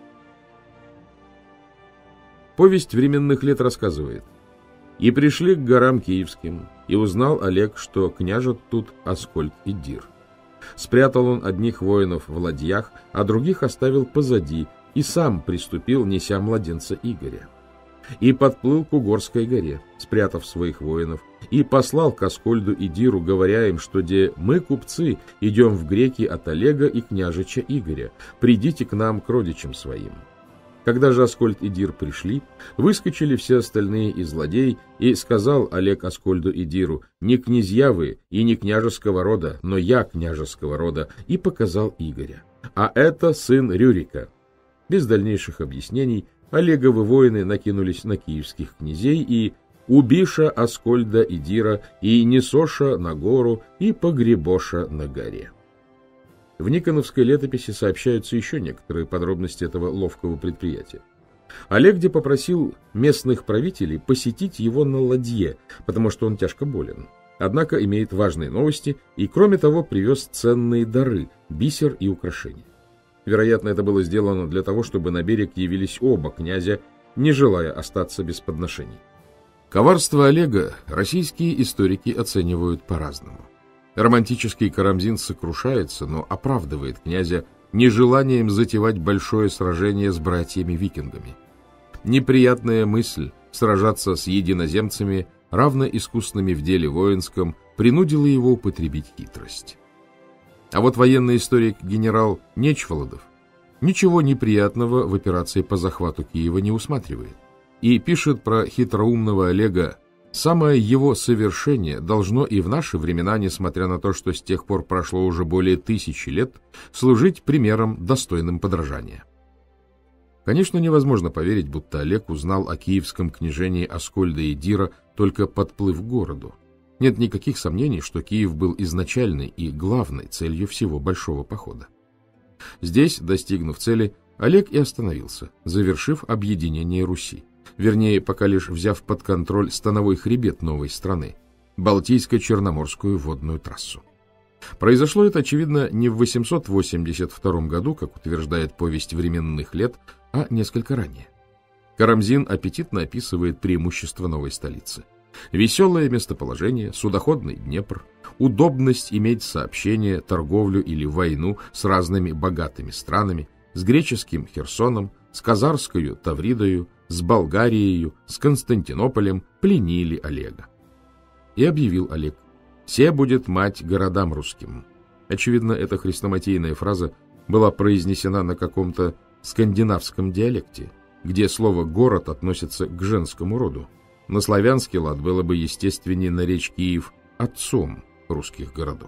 Повесть временных лет рассказывает: «И пришли к горам киевским, и узнал Олег, что княжат тут Аскольд и Дир. Спрятал он одних воинов в ладьях, а других оставил позади, и сам приступил, неся младенца Игоря. И подплыл к Угорской горе, спрятав своих воинов, и послал к Аскольду и Диру, говоря им, что де мы, купцы, идем в греки от Олега и княжича Игоря, придите к нам к родичам своим. Когда же Аскольд и Дир пришли, выскочили все остальные из ладей, и сказал Олег Аскольду и Диру: не князья вы и не княжеского рода, но я княжеского рода, и показал Игоря. А это сын Рюрика. Без дальнейших объяснений Олеговы воины накинулись на киевских князей и убиша Аскольда и Дира, и несоша на гору, и погребоша на горе». В Никоновской летописи сообщаются еще некоторые подробности этого ловкого предприятия. Олегде попросил местных правителей посетить его на ладье, потому что он тяжко болен. Однако имеет важные новости и, кроме того, привез ценные дары, бисер и украшения. Вероятно, это было сделано для того, чтобы на берег явились оба князя, не желая остаться без подношений. Коварство Олега российские историки оценивают по-разному. Романтический Карамзин сокрушается, но оправдывает князя нежеланием затевать большое сражение с братьями-викингами. Неприятная мысль сражаться с единоземцами, равно искусными в деле воинском, принудила его употребить хитрость. А вот военный историк генерал Нечволодов ничего неприятного в операции по захвату Киева не усматривает и пишет про хитроумного Олега: «Самое его совершение должно и в наши времена, несмотря на то, что с тех пор прошло уже более тысячи лет, служить примером, достойным подражания». Конечно, невозможно поверить, будто Олег узнал о киевском княжении Аскольда и Дира, только подплыв к городу. Нет никаких сомнений, что Киев был изначальной и главной целью всего большого похода. Здесь, достигнув цели, Олег и остановился, завершив объединение Руси. Вернее, пока лишь взяв под контроль становой хребет новой страны – Балтийско-Черноморскую водную трассу. Произошло это, очевидно, не в восемьсот восемьдесят втором году, как утверждает повесть временных лет, а несколько ранее. Карамзин аппетитно описывает преимущества новой столицы. Веселое местоположение, судоходный Днепр, удобность иметь сообщение, торговлю или войну с разными богатыми странами, с греческим Херсоном, с Казарскою Тавридою, с Болгарией, с Константинополем пленили Олега. И объявил Олег: «Се будет мать городам русским». Очевидно, эта хрестоматийная фраза была произнесена на каком-то скандинавском диалекте, где слово «город» относится к женскому роду. На славянский лад было бы естественнее наречь Киев отцом русских городов.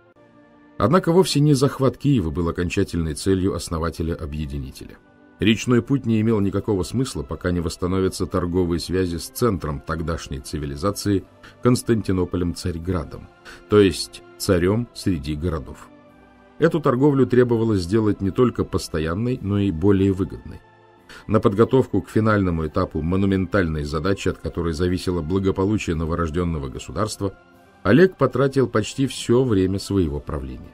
Однако вовсе не захват Киева был окончательной целью основателя-объединителя. Речной путь не имел никакого смысла, пока не восстановятся торговые связи с центром тогдашней цивилизации Константинополем-Царьградом, то есть царем среди городов. Эту торговлю требовалось сделать не только постоянной, но и более выгодной. На подготовку к финальному этапу монументальной задачи, от которой зависело благополучие новорожденного государства, Олег потратил почти все время своего правления.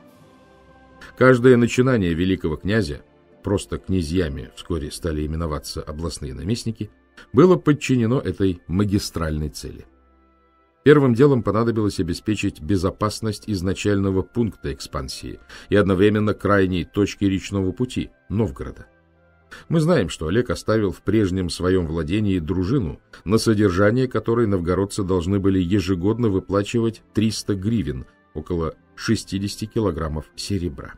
Каждое начинание великого князя, просто князьями вскоре стали именоваться областные наместники, было подчинено этой магистральной цели. Первым делом понадобилось обеспечить безопасность изначального пункта экспансии и одновременно крайней точки речного пути – Новгорода. Мы знаем, что Олег оставил в прежнем своем владении дружину, на содержание которой новгородцы должны были ежегодно выплачивать триста гривен, около шестидесяти килограммов серебра.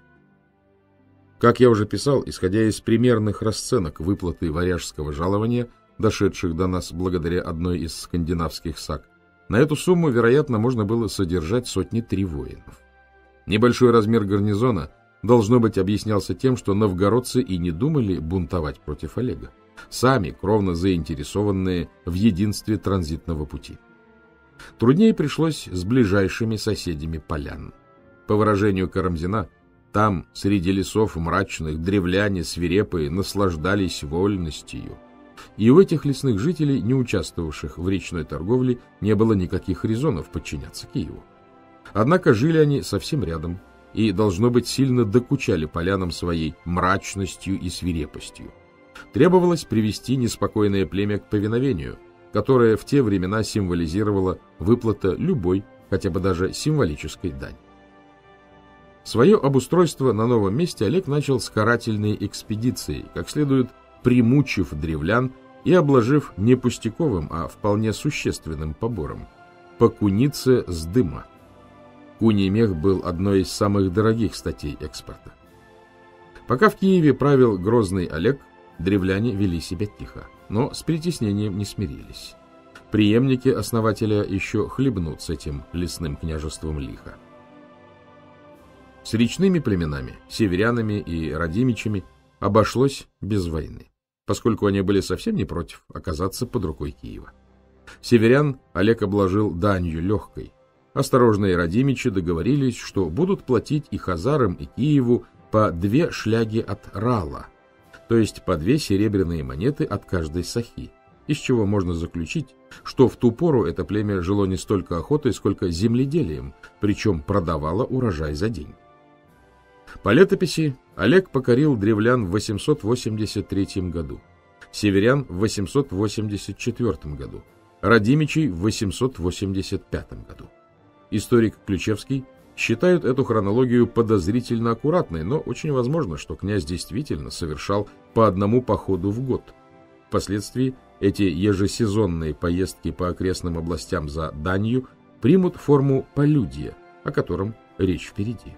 Как я уже писал, исходя из примерных расценок выплаты варяжского жалования, дошедших до нас благодаря одной из скандинавских саг, на эту сумму, вероятно, можно было содержать сотни-три воинов. Небольшой размер гарнизона, должно быть, объяснялся тем, что новгородцы и не думали бунтовать против Олега, сами кровно заинтересованные в единстве транзитного пути. Труднее пришлось с ближайшими соседями полян. По выражению Карамзина, там, среди лесов мрачных, древляне свирепые наслаждались вольностью. И у этих лесных жителей, не участвовавших в речной торговле, не было никаких резонов подчиняться Киеву. Однако жили они совсем рядом и, должно быть, сильно докучали полянам своей мрачностью и свирепостью. Требовалось привести неспокойное племя к повиновению, которое в те времена символизировало выплата любой, хотя бы даже символической дани. Свое обустройство на новом месте Олег начал с карательной экспедиции, как следует примучив древлян и обложив не пустяковым, а вполне существенным побором – по кунице с дыма. Куний мех был одной из самых дорогих статей экспорта. Пока в Киеве правил грозный Олег, древляне вели себя тихо, но с притеснением не смирились. Преемники основателя еще хлебнут с этим лесным княжеством лихо. С речными племенами, северянами и радимичами обошлось без войны, поскольку они были совсем не против оказаться под рукой Киева. Северян Олег обложил данью легкой, осторожные радимичи договорились, что будут платить и хазарам, и Киеву по две шляги от рала, то есть по две серебряные монеты от каждой сахи, из чего можно заключить, что в ту пору это племя жило не столько охотой, сколько земледелием, причем продавало урожай за день. По летописи Олег покорил древлян в восемьсот восемьдесят третьем году, северян в восемьсот восемьдесят четвёртом году, радимичей в восемьсот восемьдесят пятом году. Историк Ключевский считает эту хронологию подозрительно аккуратной, но очень возможно, что князь действительно совершал по одному походу в год. Впоследствии эти ежесезонные поездки по окрестным областям за данью примут форму полюдия, о котором речь впереди.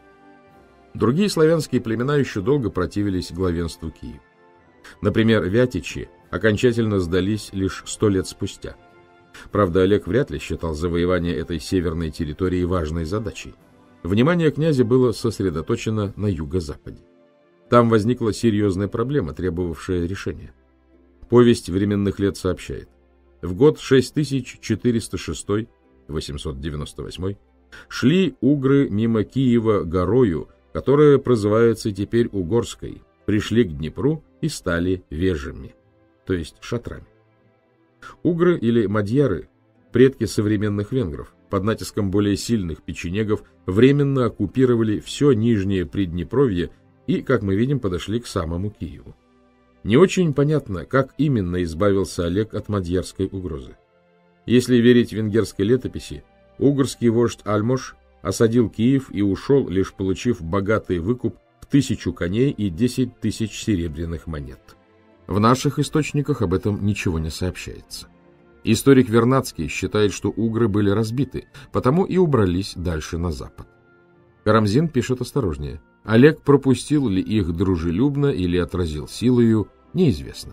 Другие славянские племена еще долго противились главенству Киева. Например, вятичи окончательно сдались лишь сто лет спустя. Правда, Олег вряд ли считал завоевание этой северной территории важной задачей. Внимание князя было сосредоточено на юго-западе. Там возникла серьезная проблема, требовавшая решения. Повесть временных лет сообщает: в год шесть тысяч четыреста шестой — восемьсот девяносто восьмой шли угры мимо Киева горою, которая прозывается теперь Угорской, пришли к Днепру и стали вежами, то есть шатрами. Угры или мадьяры, предки современных венгров, под натиском более сильных печенегов временно оккупировали все нижнее Приднепровье и, как мы видим, подошли к самому Киеву. Не очень понятно, как именно избавился Олег от мадьярской угрозы. Если верить венгерской летописи, угорский вождь Альмош осадил Киев и ушел, лишь получив богатый выкуп в тысячу коней и десять тысяч серебряных монет. В наших источниках об этом ничего не сообщается. Историк Вернадский считает, что угры были разбиты, потому и убрались дальше на запад. Карамзин пишет осторожнее: Олег пропустил ли их дружелюбно или отразил силою, неизвестно.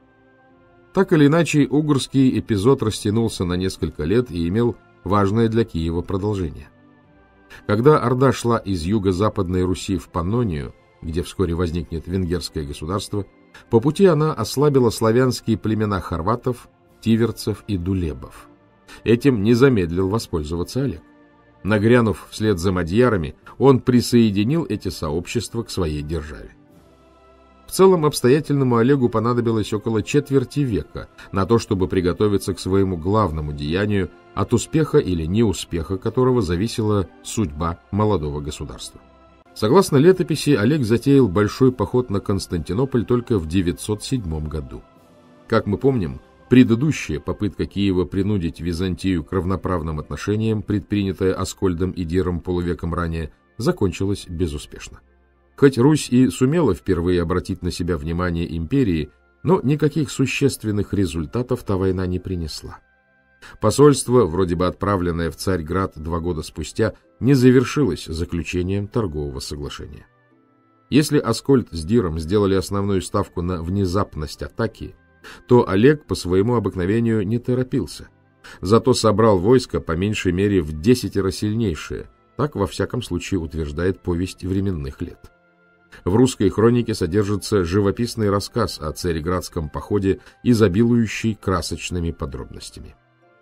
Так или иначе, угорский эпизод растянулся на несколько лет и имел важное для Киева продолжение. Когда Орда шла из юго-западной Руси в Паннонию, где вскоре возникнет венгерское государство, по пути она ослабила славянские племена хорватов, тиверцев и дулебов. Этим не замедлил воспользоваться Олег. Нагрянув вслед за мадьярами, он присоединил эти сообщества к своей державе. В целом, обстоятельному Олегу понадобилось около четверти века на то, чтобы приготовиться к своему главному деянию, от успеха или неуспеха которого зависела судьба молодого государства. Согласно летописи, Олег затеял большой поход на Константинополь только в девятьсот седьмом году. Как мы помним, предыдущая попытка Киева принудить Византию к равноправным отношениям, предпринятая Аскольдом и Диром полувеком ранее, закончилась безуспешно. Хоть Русь и сумела впервые обратить на себя внимание империи, но никаких существенных результатов та война не принесла. Посольство, вроде бы отправленное в Царьград два года спустя, не завершилось заключением торгового соглашения. Если Аскольд с Диром сделали основную ставку на внезапность атаки, то Олег по своему обыкновению не торопился. Зато собрал войско по меньшей мере в десятеро сильнейшее, так во всяком случае утверждает повесть временных лет. В русской хронике содержится живописный рассказ о царьградском походе, изобилующий красочными подробностями.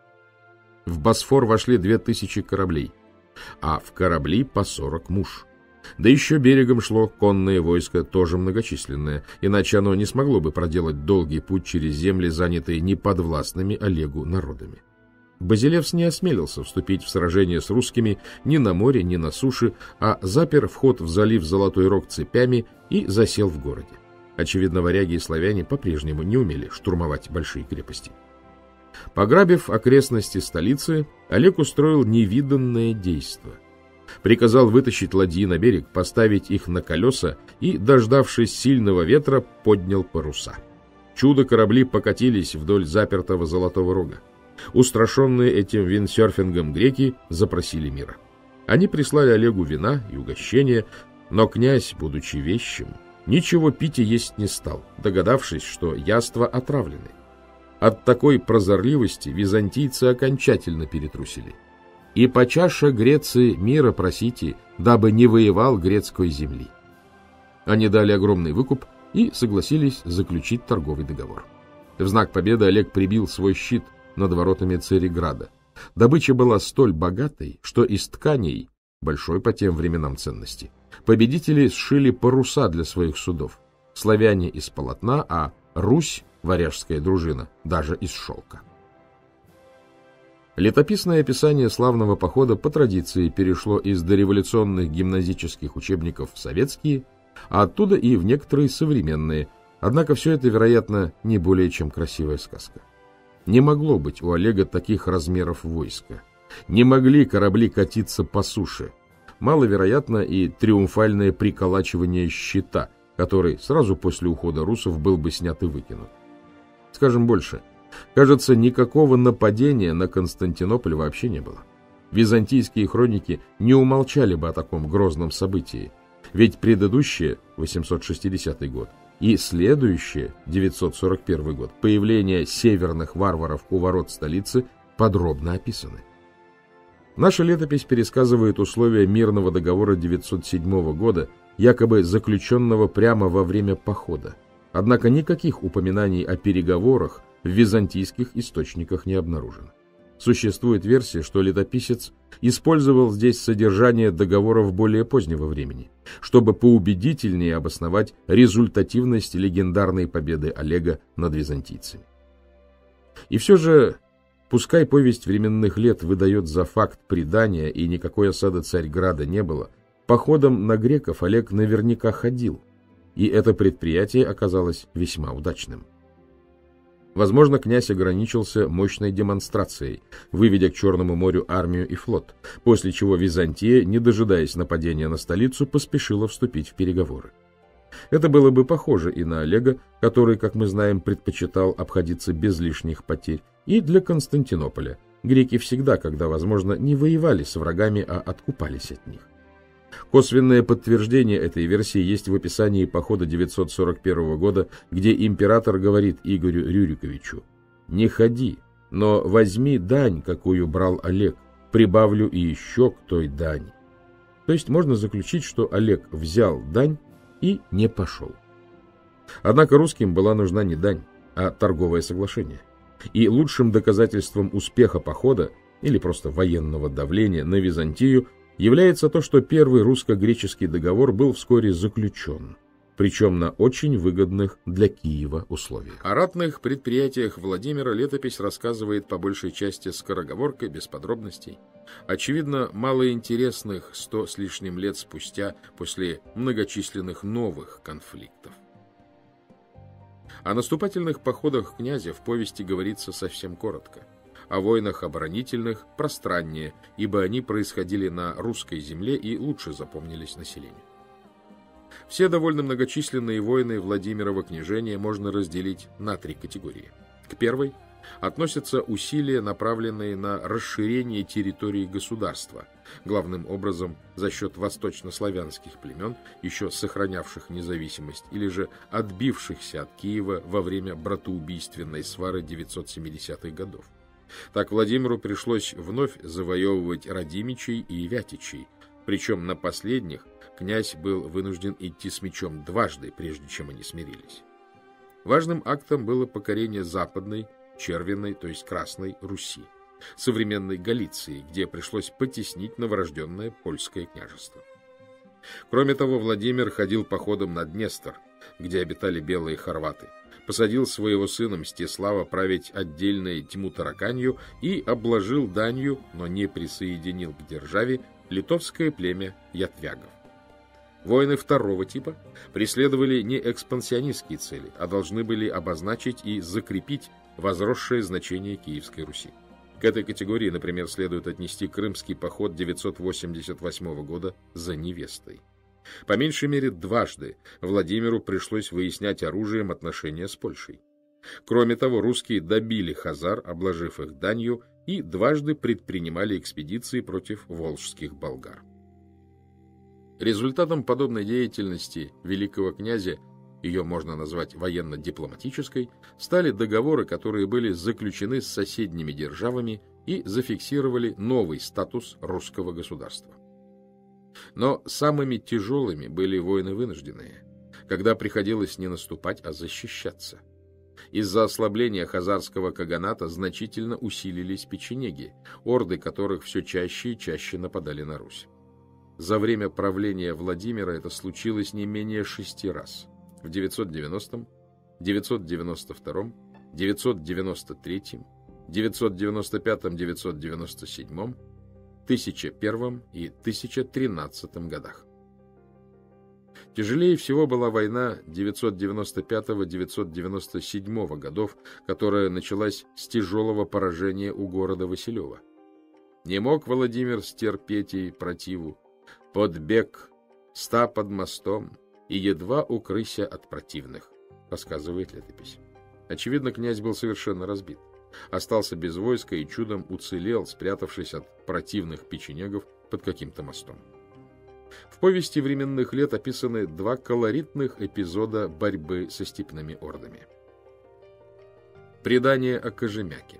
В Босфор вошли две тысячи кораблей, а в корабли по сорок муж. Да еще берегом шло конное войско, тоже многочисленное, иначе оно не смогло бы проделать долгий путь через земли, занятые неподвластными Олегу народами. Базилевс не осмелился вступить в сражение с русскими ни на море, ни на суше, а запер вход в залив Золотой Рог цепями и засел в городе. Очевидно, варяги и славяне по-прежнему не умели штурмовать большие крепости. Пограбив окрестности столицы, Олег устроил невиданное действо. Приказал вытащить ладьи на берег, поставить их на колеса и, дождавшись сильного ветра, поднял паруса. Чудо-корабли покатились вдоль запертого Золотого Рога. Устрашенные этим виндсерфингом греки запросили мира. Они прислали Олегу вина и угощения, но князь, будучи вещим, ничего пить и есть не стал, догадавшись, что яства отравлены. От такой прозорливости византийцы окончательно перетрусили. «И по чаше Греции мира просите, дабы не воевал грецкой земли». Они дали огромный выкуп и согласились заключить торговый договор. В знак победы Олег прибил свой щит над воротами Царьграда, Добыча была столь богатой, что из тканей, большой по тем временам ценности, победители сшили паруса для своих судов, славяне из полотна, а Русь, варяжская дружина, даже из шелка. Летописное описание славного похода по традиции перешло из дореволюционных гимназических учебников в советские, а оттуда и в некоторые современные, однако все это, вероятно, не более чем красивая сказка. Не могло быть у Олега таких размеров войска. Не могли корабли катиться по суше. Маловероятно и триумфальное приколачивание щита, который сразу после ухода русов был бы снят и выкинут. Скажем больше. Кажется, никакого нападения на Константинополь вообще не было. Византийские хроники не умолчали бы о таком грозном событии, ведь предыдущее, восемьсот шестидесятый год, и следующее, девятьсот сорок первый год, появление северных варваров у ворот столицы подробно описаны. Наша летопись пересказывает условия мирного договора девятьсот седьмого года, якобы заключенного прямо во время похода. Однако никаких упоминаний о переговорах в византийских источниках не обнаружено. Существует версия, что летописец использовал здесь содержание договоров более позднего времени, чтобы поубедительнее обосновать результативность легендарной победы Олега над византийцами. И все же, пускай повесть временных лет выдает за факт предания и никакой осады Царьграда не было, походом на греков Олег наверняка ходил, и это предприятие оказалось весьма удачным. Возможно, князь ограничился мощной демонстрацией, выведя к Черному морю армию и флот, после чего Византия, не дожидаясь нападения на столицу, поспешила вступить в переговоры. Это было бы похоже и на Олега, который, как мы знаем, предпочитал обходиться без лишних потерь, и для Константинополя. Греки всегда, когда возможно, не воевали с врагами, а откупались от них. Косвенное подтверждение этой версии есть в описании похода девятьсот сорок первого года, где император говорит Игорю Рюриковичу: «Не ходи, но возьми дань, какую брал Олег, прибавлю и еще к той дани». То есть можно заключить, что Олег взял дань и не пошел. Однако русским была нужна не дань, а торговое соглашение. И лучшим доказательством успеха похода или просто военного давления на Византию является то, что первый русско-греческий договор был вскоре заключен, причем на очень выгодных для Киева условиях. О ратных предприятиях Владимира летопись рассказывает по большей части скороговоркой, без подробностей. Очевидно, малоинтересных сто с лишним лет спустя после многочисленных новых конфликтов. О наступательных походах князя в повести говорится совсем коротко. О войнах оборонительных пространнее, ибо они происходили на русской земле и лучше запомнились населению. Все довольно многочисленные войны Владимирова княжения можно разделить на три категории. К первой относятся усилия, направленные на расширение территории государства, главным образом за счет восточнославянских племен, еще сохранявших независимость, или же отбившихся от Киева во время братоубийственной свары девятьсот семидесятых годов. Так Владимиру пришлось вновь завоевывать Радимичей и Вятичей, причем на последних князь был вынужден идти с мечом дважды, прежде чем они смирились. Важным актом было покорение Западной, Червенной, то есть Красной Руси, современной Галиции, где пришлось потеснить новорожденное польское княжество. Кроме того, Владимир ходил походом на Днестр, где обитали белые хорваты, посадил своего сына Мстислава править отдельной Тьму-Тараканью и обложил данью, но не присоединил к державе, литовское племя ятвягов. Войны второго типа преследовали не экспансионистские цели, а должны были обозначить и закрепить возросшее значение Киевской Руси. К этой категории, например, следует отнести Крымский поход девятьсот восемьдесят восьмого года за невестой. По меньшей мере дважды Владимиру пришлось выяснять оружием отношения с Польшей. Кроме того, русские добили хазар, обложив их данью, и дважды предпринимали экспедиции против волжских болгар. Результатом подобной деятельности великого князя, ее можно назвать военно-дипломатической, стали договоры, которые были заключены с соседними державами и зафиксировали новый статус русского государства. Но самыми тяжелыми были войны вынужденные, когда приходилось не наступать, а защищаться. Из-за ослабления хазарского каганата значительно усилились печенеги, орды которых все чаще и чаще нападали на Русь. За время правления Владимира это случилось не менее шести раз. В девятьсот девяностом, девятьсот девяносто втором, девятьсот девяносто третьем, девятьсот девяносто пятом — девятьсот девяносто седьмом, тысяча первом и тысяча тринадцатом годах. Тяжелее всего была война девятьсот девяносто пятого — девятьсот девяносто седьмого годов, которая началась с тяжелого поражения у города Василева. Не мог Владимир стерпеть и противу, подбег, ста под мостом и едва укрыся от противных, рассказывает летопись. Очевидно, князь был совершенно разбит, остался без войска и чудом уцелел, спрятавшись от противных печенегов под каким-то мостом. В повести временных лет описаны два колоритных эпизода борьбы со степными ордами. Предание о Кожемяке.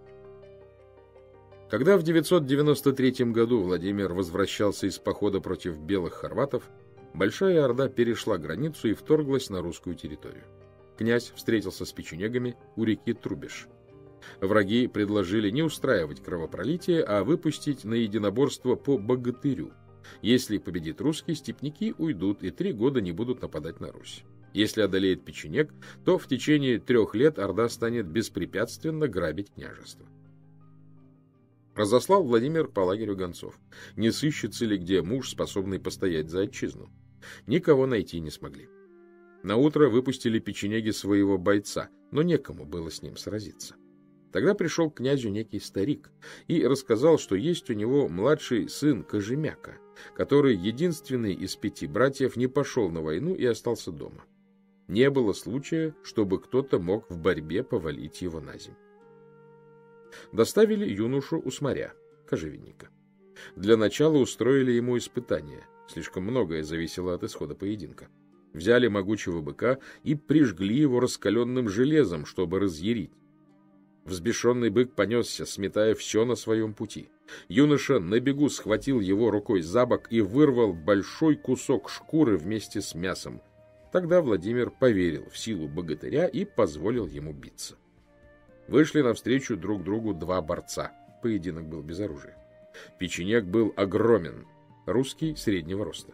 Когда в девятьсот девяносто третьем году Владимир возвращался из похода против белых хорватов, Большая Орда перешла границу и вторглась на русскую территорию. Князь встретился с печенегами у реки Трубеж. Враги предложили не устраивать кровопролитие, а выпустить на единоборство по богатырю. Если победит русский, степняки уйдут и три года не будут нападать на Русь. Если одолеет печенег, то в течение трех лет Орда станет беспрепятственно грабить княжество. Разослал Владимир по лагерю гонцов. Не сыщется ли где муж, способный постоять за отчизну? Никого найти не смогли. Наутро выпустили печенеги своего бойца, но некому было с ним сразиться. Тогда пришел к князю некий старик и рассказал, что есть у него младший сын Кожемяка, который единственный из пяти братьев не пошел на войну и остался дома. Не было случая, чтобы кто-то мог в борьбе повалить его на землю. Доставили юношу Усмаря, кожевенника. Для начала устроили ему испытание. Слишком многое зависело от исхода поединка. Взяли могучего быка и прижгли его раскаленным железом, чтобы разъярить. Взбешенный бык понесся, сметая все на своем пути. Юноша на бегу схватил его рукой за бок и вырвал большой кусок шкуры вместе с мясом. Тогда Владимир поверил в силу богатыря и позволил ему биться. Вышли навстречу друг другу два борца. Поединок был без оружия. Печенег был огромен, русский среднего роста.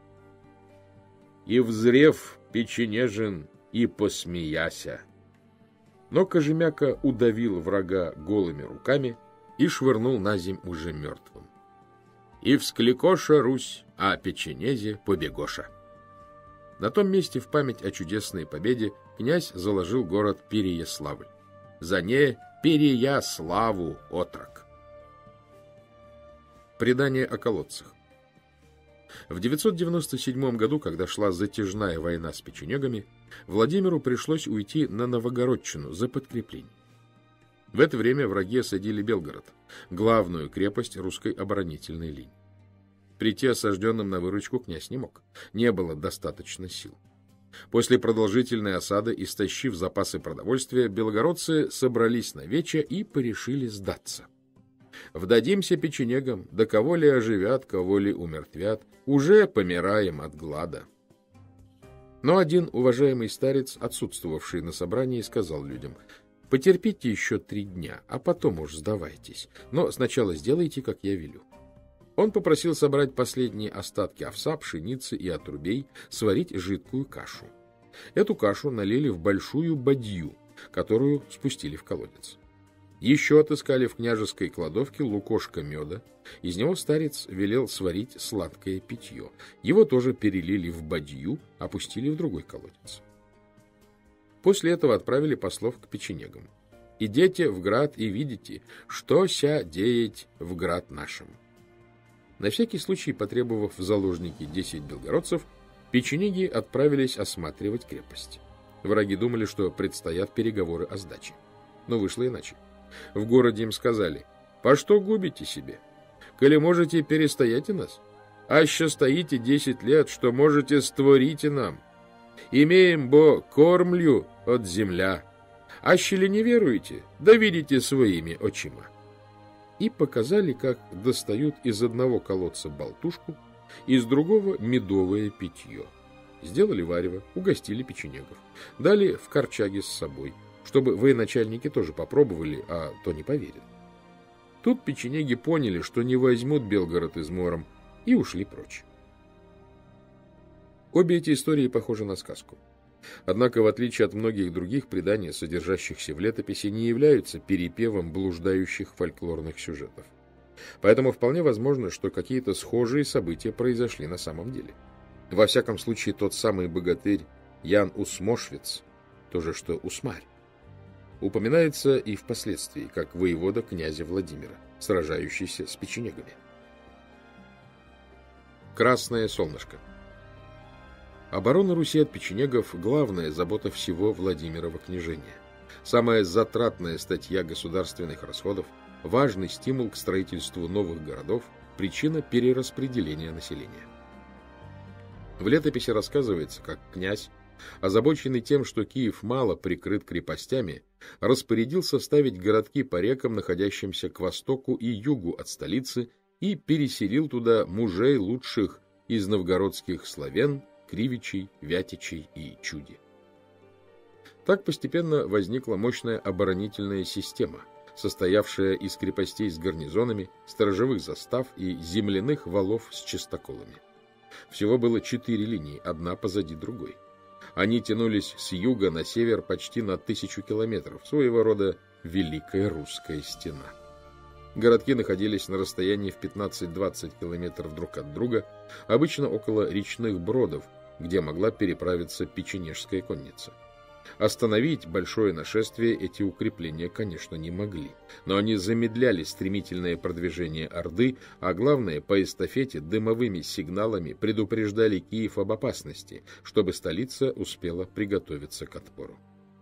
«И взрев печенежин, и посмеяся». Но Кожемяка удавил врага голыми руками и швырнул на земь уже мертвым. «И вскликоша Русь, а печенезе побегоша». На том месте в память о чудесной победе князь заложил город Переяславль. За не Переяславу отрок. Предание о колодцах. В девятьсот девяносто седьмом году, когда шла затяжная война с печенегами, Владимиру пришлось уйти на Новогородчину за подкрепление. В это время враги осадили Белгород, главную крепость русской оборонительной линии. Прийти осажденным на выручку князь не мог, не было достаточно сил. После продолжительной осады, истощив запасы продовольствия, белогородцы собрались на вече и порешили сдаться. «Вдадимся печенегам, да кого ли оживят, кого ли умертвят, уже помираем от глада». Но один уважаемый старец, отсутствовавший на собрании, сказал людям: «Потерпите еще три дня, а потом уж сдавайтесь, но сначала сделайте, как я велю». Он попросил собрать последние остатки овса, пшеницы и отрубей, сварить жидкую кашу. Эту кашу налили в большую бадью, которую спустили в колодец. Еще отыскали в княжеской кладовке лукошко меда. Из него старец велел сварить сладкое питье. Его тоже перелили в бадью, опустили в другой колодец. После этого отправили послов к печенегам. «Идете в град и видите, что ся деять в град нашим». На всякий случай, потребовав в заложники десять белгородцев, печенеги отправились осматривать крепость. Враги думали, что предстоят переговоры о сдаче. Но вышло иначе. В городе им сказали: «По что губите себе? Коли можете, перестояйте нас. Аще стоите десять лет, что можете, створите нам. Имеем бо кормлю от земля. Аще ли не веруете, да видите своими очима». И показали, как достают из одного колодца болтушку, из другого медовое питье. сделали варево, угостили печенегов, дали в корчаге с собой, чтобы военачальники тоже попробовали, а то не поверят. Тут печенеги поняли, что не возьмут Белгород измором, и ушли прочь. Обе эти истории похожи на сказку. Однако, в отличие от многих других преданий, содержащихся в летописи, не являются перепевом блуждающих фольклорных сюжетов. Поэтому вполне возможно, что какие-то схожие события произошли на самом деле. Во всяком случае, тот самый богатырь Ян Усмошвец, то же что Усмарь, упоминается и впоследствии, как воевода князя Владимира, сражающийся с печенегами. Красное солнышко. Оборона Руси от печенегов – главная забота всего Владимирова княжения. Самая затратная статья государственных расходов, важный стимул к строительству новых городов, причина перераспределения населения. В летописи рассказывается, как князь, озабоченный тем, что Киев мало прикрыт крепостями, распорядился ставить городки по рекам, находящимся к востоку и югу от столицы, и переселил туда мужей лучших из новгородских славян, Кривичей, Вятичей и Чуди. Так постепенно возникла мощная оборонительная система, состоявшая из крепостей с гарнизонами, сторожевых застав и земляных валов с частоколами. Всего было четыре линии, одна позади другой. Они тянулись с юга на север почти на тысячу километров, своего рода Великая Русская стена. Городки находились на расстоянии в пятнадцать-двадцать километров друг от друга, обычно около речных бродов, где могла переправиться печенежская конница. Остановить большое нашествие эти укрепления, конечно, не могли, но они замедляли стремительное продвижение Орды, а главное, по эстафете дымовыми сигналами предупреждали Киев об опасности, чтобы столица успела приготовиться к отпору.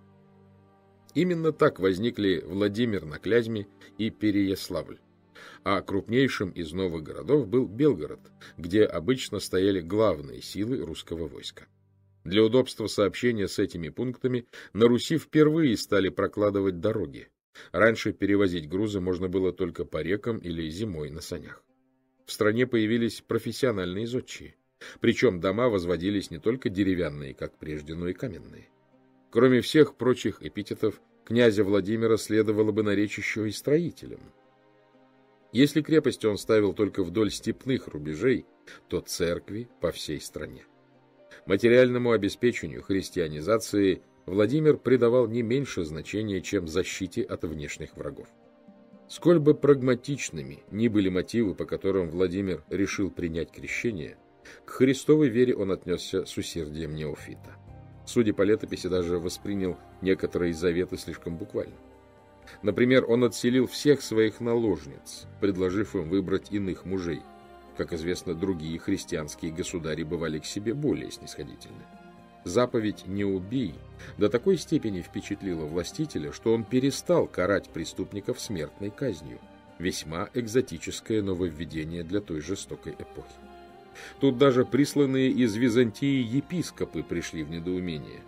Именно так возникли Владимир на Клязьме и Переяславль, а крупнейшим из новых городов был Белгород, где обычно стояли главные силы русского войска. Для удобства сообщения с этими пунктами на Руси впервые стали прокладывать дороги. Раньше перевозить грузы можно было только по рекам или зимой на санях. В стране появились профессиональные зодчие, причем дома возводились не только деревянные, как прежде, но и каменные. Кроме всех прочих эпитетов, князя Владимира следовало бы наречь еще и строителем. Если крепости он ставил только вдоль степных рубежей, то церкви по всей стране. Материальному обеспечению христианизации Владимир придавал не меньше значения, чем защите от внешних врагов. Сколь бы прагматичными ни были мотивы, по которым Владимир решил принять крещение, к Христовой вере он отнесся с усердием неофита. Судя по летописи, даже воспринял некоторые заветы слишком буквально. Например, он отселил всех своих наложниц, предложив им выбрать иных мужей. Как известно, другие христианские государи бывали к себе более снисходительны. Заповедь «не убей» до такой степени впечатлила властителя, что он перестал карать преступников смертной казнью. Весьма экзотическое нововведение для той жестокой эпохи. Тут даже присланные из Византии епископы пришли в недоумение.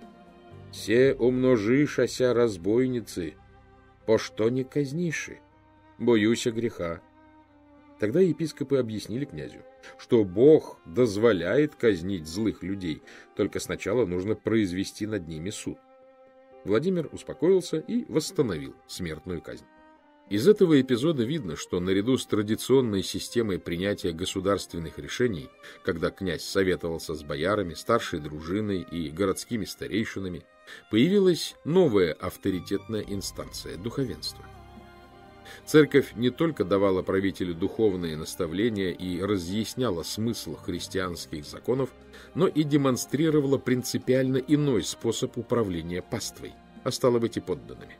«Се умножишася разбойницы, по что не казниши? Боюся греха». Тогда епископы объяснили князю, что Бог дозволяет казнить злых людей, только сначала нужно произвести над ними суд. Владимир успокоился и восстановил смертную казнь. Из этого эпизода видно, что наряду с традиционной системой принятия государственных решений, когда князь советовался с боярами, старшей дружиной и городскими старейшинами, появилась новая авторитетная инстанция – духовенство. Церковь не только давала правителю духовные наставления и разъясняла смысл христианских законов, но и демонстрировала принципиально иной способ управления паствой, а стало быть и подданными.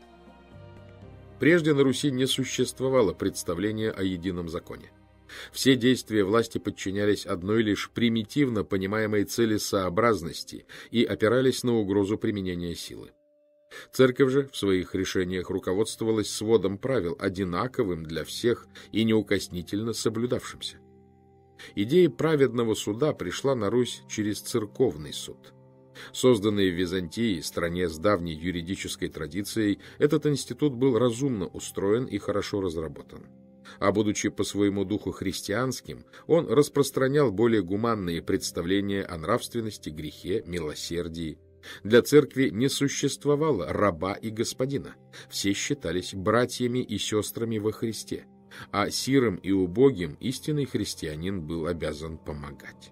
Прежде на Руси не существовало представления о едином законе. Все действия власти подчинялись одной лишь примитивно понимаемой целесообразности и опирались на угрозу применения силы. Церковь же в своих решениях руководствовалась сводом правил, одинаковым для всех и неукоснительно соблюдавшимся. Идея праведного суда пришла на Русь через церковный суд. Созданный в Византии, стране с давней юридической традицией, этот институт был разумно устроен и хорошо разработан. а будучи по своему духу христианским, он распространял более гуманные представления о нравственности, грехе, милосердии. Для церкви не существовало раба и господина, все считались братьями и сестрами во Христе, а сирым и убогим истинный христианин был обязан помогать.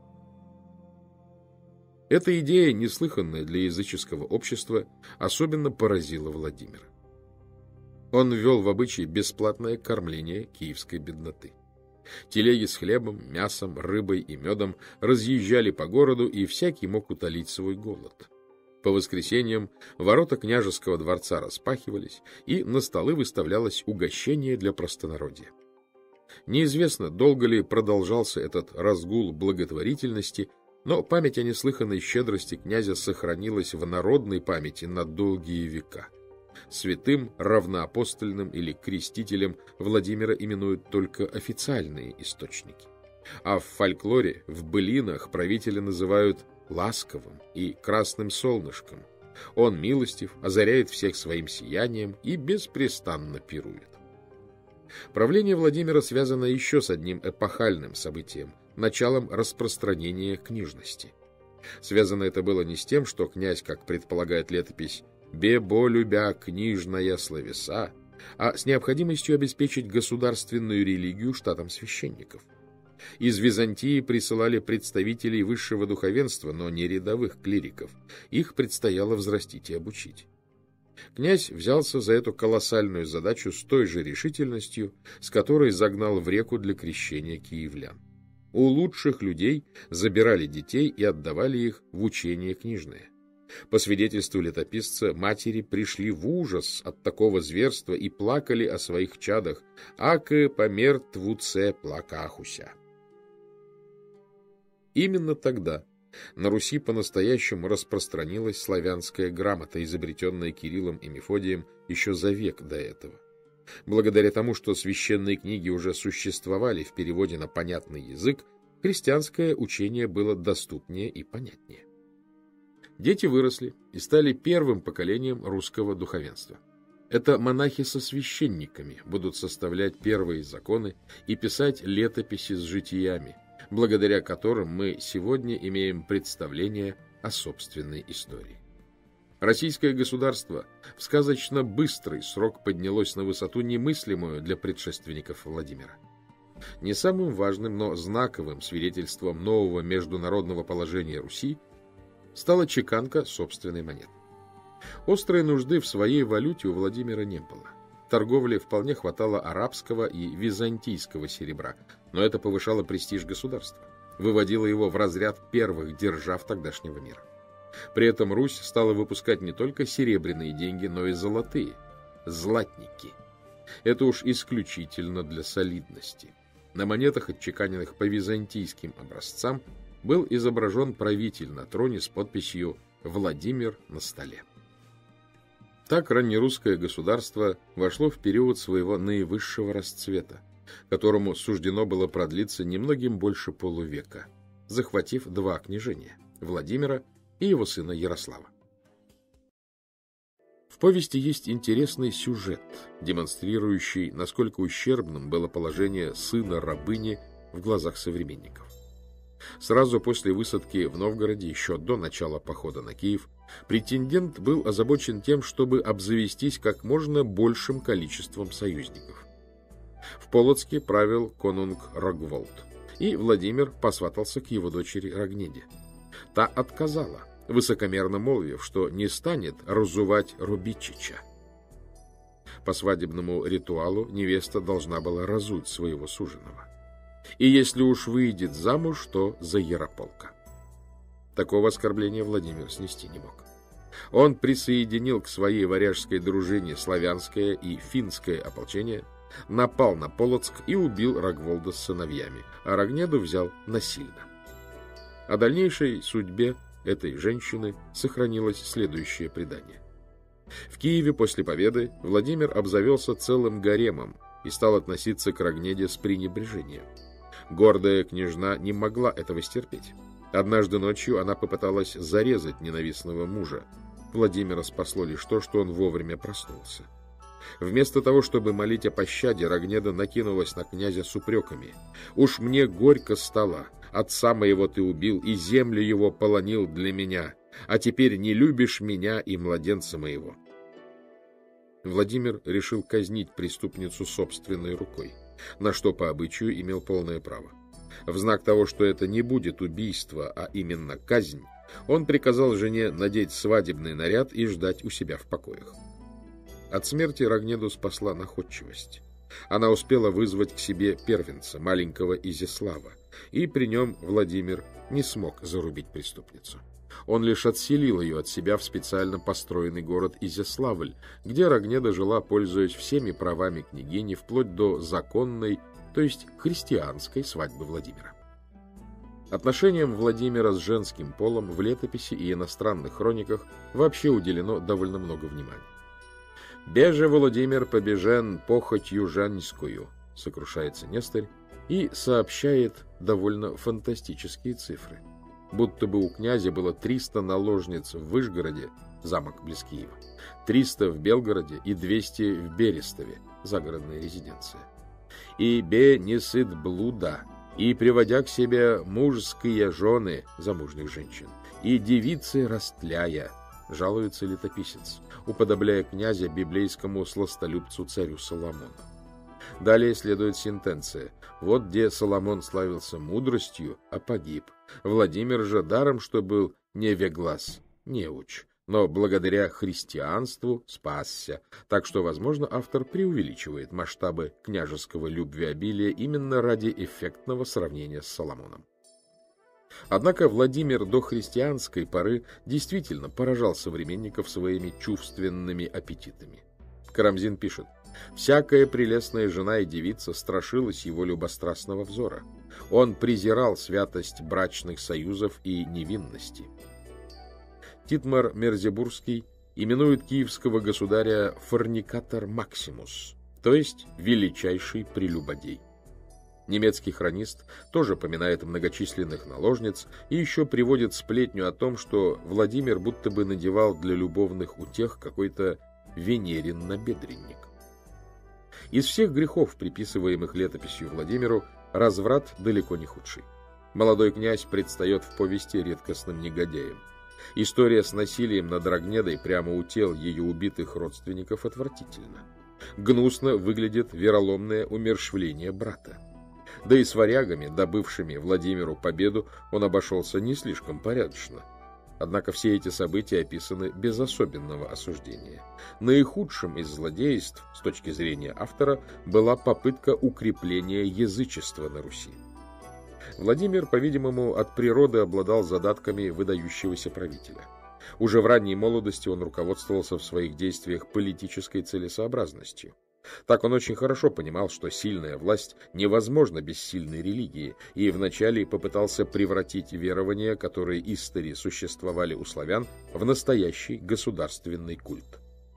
Эта идея, неслыханная для языческого общества, особенно поразила Владимира. Он ввел в обычай бесплатное кормление киевской бедноты. Телеги с хлебом, мясом, рыбой и медом разъезжали по городу, и всякий мог утолить свой голод. По воскресеньям ворота княжеского дворца распахивались, и на столы выставлялось угощение для простонародья. Неизвестно, долго ли продолжался этот разгул благотворительности, но память о неслыханной щедрости князя сохранилась в народной памяти на долгие века. Святым, равноапостольным или крестителем Владимира именуют только официальные источники. А в фольклоре, в былинах правителя называют ласковым и красным солнышком. Он милостив, озаряет всех своим сиянием и беспрестанно пирует. Правление Владимира связано еще с одним эпохальным событием – началом распространения книжности. Связано это было не с тем, что князь, как предполагает летопись, «бебо любя книжная словеса», а с необходимостью обеспечить государственную религию штатом священников. Из Византии присылали представителей высшего духовенства, но не рядовых клириков. Их предстояло взрастить и обучить. Князь взялся за эту колоссальную задачу с той же решительностью, с которой загнал в реку для крещения киевлян. У лучших людей забирали детей и отдавали их в учение книжное. По свидетельству летописца, матери пришли в ужас от такого зверства и плакали о своих чадах, «аке помертвуце плакахуся». Именно тогда на Руси по-настоящему распространилась славянская грамота, изобретенная Кириллом и Мефодием еще за век до этого. Благодаря тому, что священные книги уже существовали в переводе на понятный язык, христианское учение было доступнее и понятнее. Дети выросли и стали первым поколением русского духовенства. Это монахи со священниками будут составлять первые законы и писать летописи с житиями, благодаря которым мы сегодня имеем представление о собственной истории. Российское государство в сказочно быстрый срок поднялось на высоту, немыслимую для предшественников Владимира. Не самым важным, но знаковым свидетельством нового международного положения Руси стала чеканка собственной монеты. Острой нужды в своей валюте у Владимира не было. Торговли вполне хватало арабского и византийского серебра, но это повышало престиж государства, выводило его в разряд первых держав тогдашнего мира. При этом Русь стала выпускать не только серебряные деньги, но и золотые – златники. Это уж исключительно для солидности. На монетах, отчеканенных по византийским образцам, был изображен правитель на троне с подписью «Владимир на столе». Так раннерусское государство вошло в период своего наивысшего расцвета, которому суждено было продлиться немногим больше полувека, захватив два княжения – Владимира и его сына Ярослава. В повести есть интересный сюжет, демонстрирующий, насколько ущербным было положение сына рабыни в глазах современников. Сразу после высадки в Новгороде, еще до начала похода на Киев, претендент был озабочен тем, чтобы обзавестись как можно большим количеством союзников. В Полоцке правил конунг Рогволд, и Владимир посватался к его дочери Рогнеде. Та отказала, высокомерно молвив, что не станет разувать Рубичича. По свадебному ритуалу невеста должна была разуть своего суженого. И если уж выйдет замуж, то за Ярополка. Такого оскорбления Владимир снести не мог. Он присоединил к своей варяжской дружине славянское и финское ополчение, напал на Полоцк и убил Рогволда с сыновьями, а Рогнеду взял насильно. О дальнейшей судьбе этой женщины сохранилось следующее предание. В Киеве после победы Владимир обзавелся целым гаремом и стал относиться к Рогнеде с пренебрежением. Гордая княжна не могла этого стерпеть. Однажды ночью она попыталась зарезать ненавистного мужа. Владимира спасло лишь то, что он вовремя проснулся. Вместо того, чтобы молить о пощаде, Рогнеда накинулась на князя с упреками. «Уж мне горько стало, отца моего ты убил, и землю его полонил для меня, а теперь не любишь меня и младенца моего». Владимир решил казнить преступницу собственной рукой, на что по обычаю имел полное право. В знак того, что это не будет убийство, а именно казнь, он приказал жене надеть свадебный наряд и ждать у себя в покоях. От смерти Рогнеду спасла находчивость. Она успела вызвать к себе первенца, маленького Изяслава, и при нем Владимир не смог зарубить преступницу. Он лишь отселил ее от себя в специально построенный город Изяславль, где Рогнеда жила, пользуясь всеми правами княгини, вплоть до законной, то есть христианской свадьбы Владимира. Отношениям Владимира с женским полом в летописи и иностранных хрониках вообще уделено довольно много внимания. «Беже Владимир побежен похотью женскую», — сокрушается Нестор и сообщает довольно фантастические цифры. Будто бы у князя было триста наложниц в Вышгороде, замок близ Киева, триста в Белгороде и двести в Берестове, загородная резиденция. «И бе не сыт блуда, и приводя к себе мужские жены замужних женщин, и девицы растляя», жалуется летописец, уподобляя князя библейскому сластолюбцу царю Соломону. Далее следует сентенция: «Вот где Соломон славился мудростью, а погиб. Владимир же даром, что был невеглас, неуч, но благодаря христианству спасся». Так что, возможно, автор преувеличивает масштабы княжеского любвеобилия именно ради эффектного сравнения с Соломоном. Однако Владимир до христианской поры действительно поражал современников своими чувственными аппетитами. Карамзин пишет: «Всякая прелестная жена и девица страшилась его любострастного взора. Он презирал святость брачных союзов и невинности». Титмар Мерзебурский именует киевского государя «форникатор Максимус», то есть «величайший прелюбодей». Немецкий хронист тоже поминает многочисленных наложниц и еще приводит сплетню о том, что Владимир будто бы надевал для любовных утех какой-то Венерин набедренник. Из всех грехов, приписываемых летописью Владимиру, разврат далеко не худший. Молодой князь предстает в повести редкостным негодяем. История с насилием над Рогнедой прямо у тел ее убитых родственников отвратительна. Гнусно выглядит вероломное умерщвление брата. Да и с варягами, добывшими Владимиру победу, он обошелся не слишком порядочно. Однако все эти события описаны без особенного осуждения. Наихудшим из злодейств, с точки зрения автора, была попытка укрепления язычества на Руси. Владимир, по-видимому, от природы обладал задатками выдающегося правителя. Уже в ранней молодости он руководствовался в своих действиях политической целесообразностью. Так он очень хорошо понимал, что сильная власть невозможна без сильной религии, и вначале попытался превратить верования, которые истори существовали у славян, в настоящий государственный культ.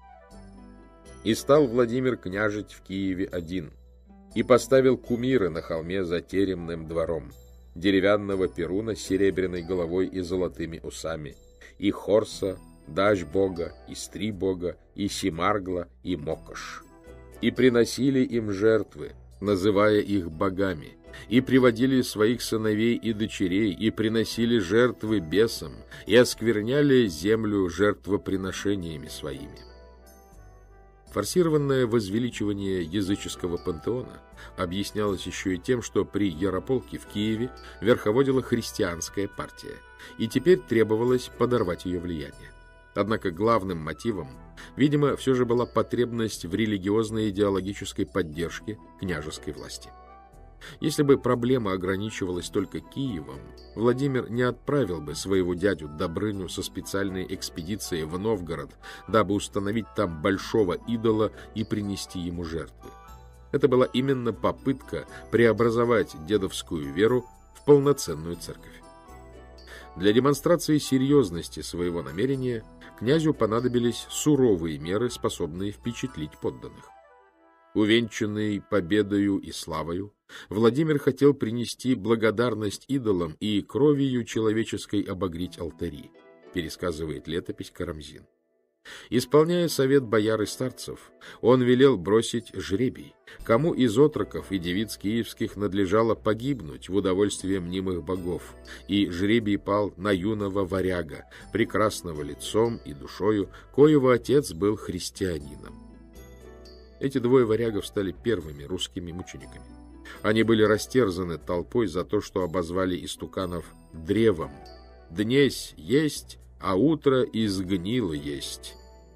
«И стал Владимир княжить в Киеве один, и поставил кумиры на холме за теремным двором, деревянного перуна с серебряной головой и золотыми усами, и Хорса, Дачбога, и Стрибога, и Симаргла, и Мокош. И приносили им жертвы, называя их богами, и приводили своих сыновей и дочерей, и приносили жертвы бесам, и оскверняли землю жертвоприношениями своими». Форсированное возвеличивание языческого пантеона объяснялось еще и тем, что при Ярополке в Киеве верховодила христианская партия, и теперь требовалось подорвать ее влияние. Однако главным мотивом, видимо, все же была потребность в религиозной идеологической поддержке княжеской власти. Если бы проблема ограничивалась только Киевом, Владимир не отправил бы своего дядю Добрыню со специальной экспедицией в Новгород, дабы установить там большого идола и принести ему жертвы. Это была именно попытка преобразовать дедовскую веру в полноценную церковь. Для демонстрации серьезности своего намерения князю понадобились суровые меры, способные впечатлить подданных. Увенчанный победою и славою, Владимир хотел принести благодарность идолам и кровью человеческой обогреть алтари, пересказывает летопись Карамзин. Исполняя совет бояр и старцев, он велел бросить жребий, кому из отроков и девиц киевских надлежало погибнуть в удовольствие мнимых богов, и жребий пал на юного варяга, прекрасного лицом и душою, коего отец был христианином. Эти двое варягов стали первыми русскими мучениками. Они были растерзаны толпой за то, что обозвали истуканов древом. «Днесь есть, а утро изгнило есть».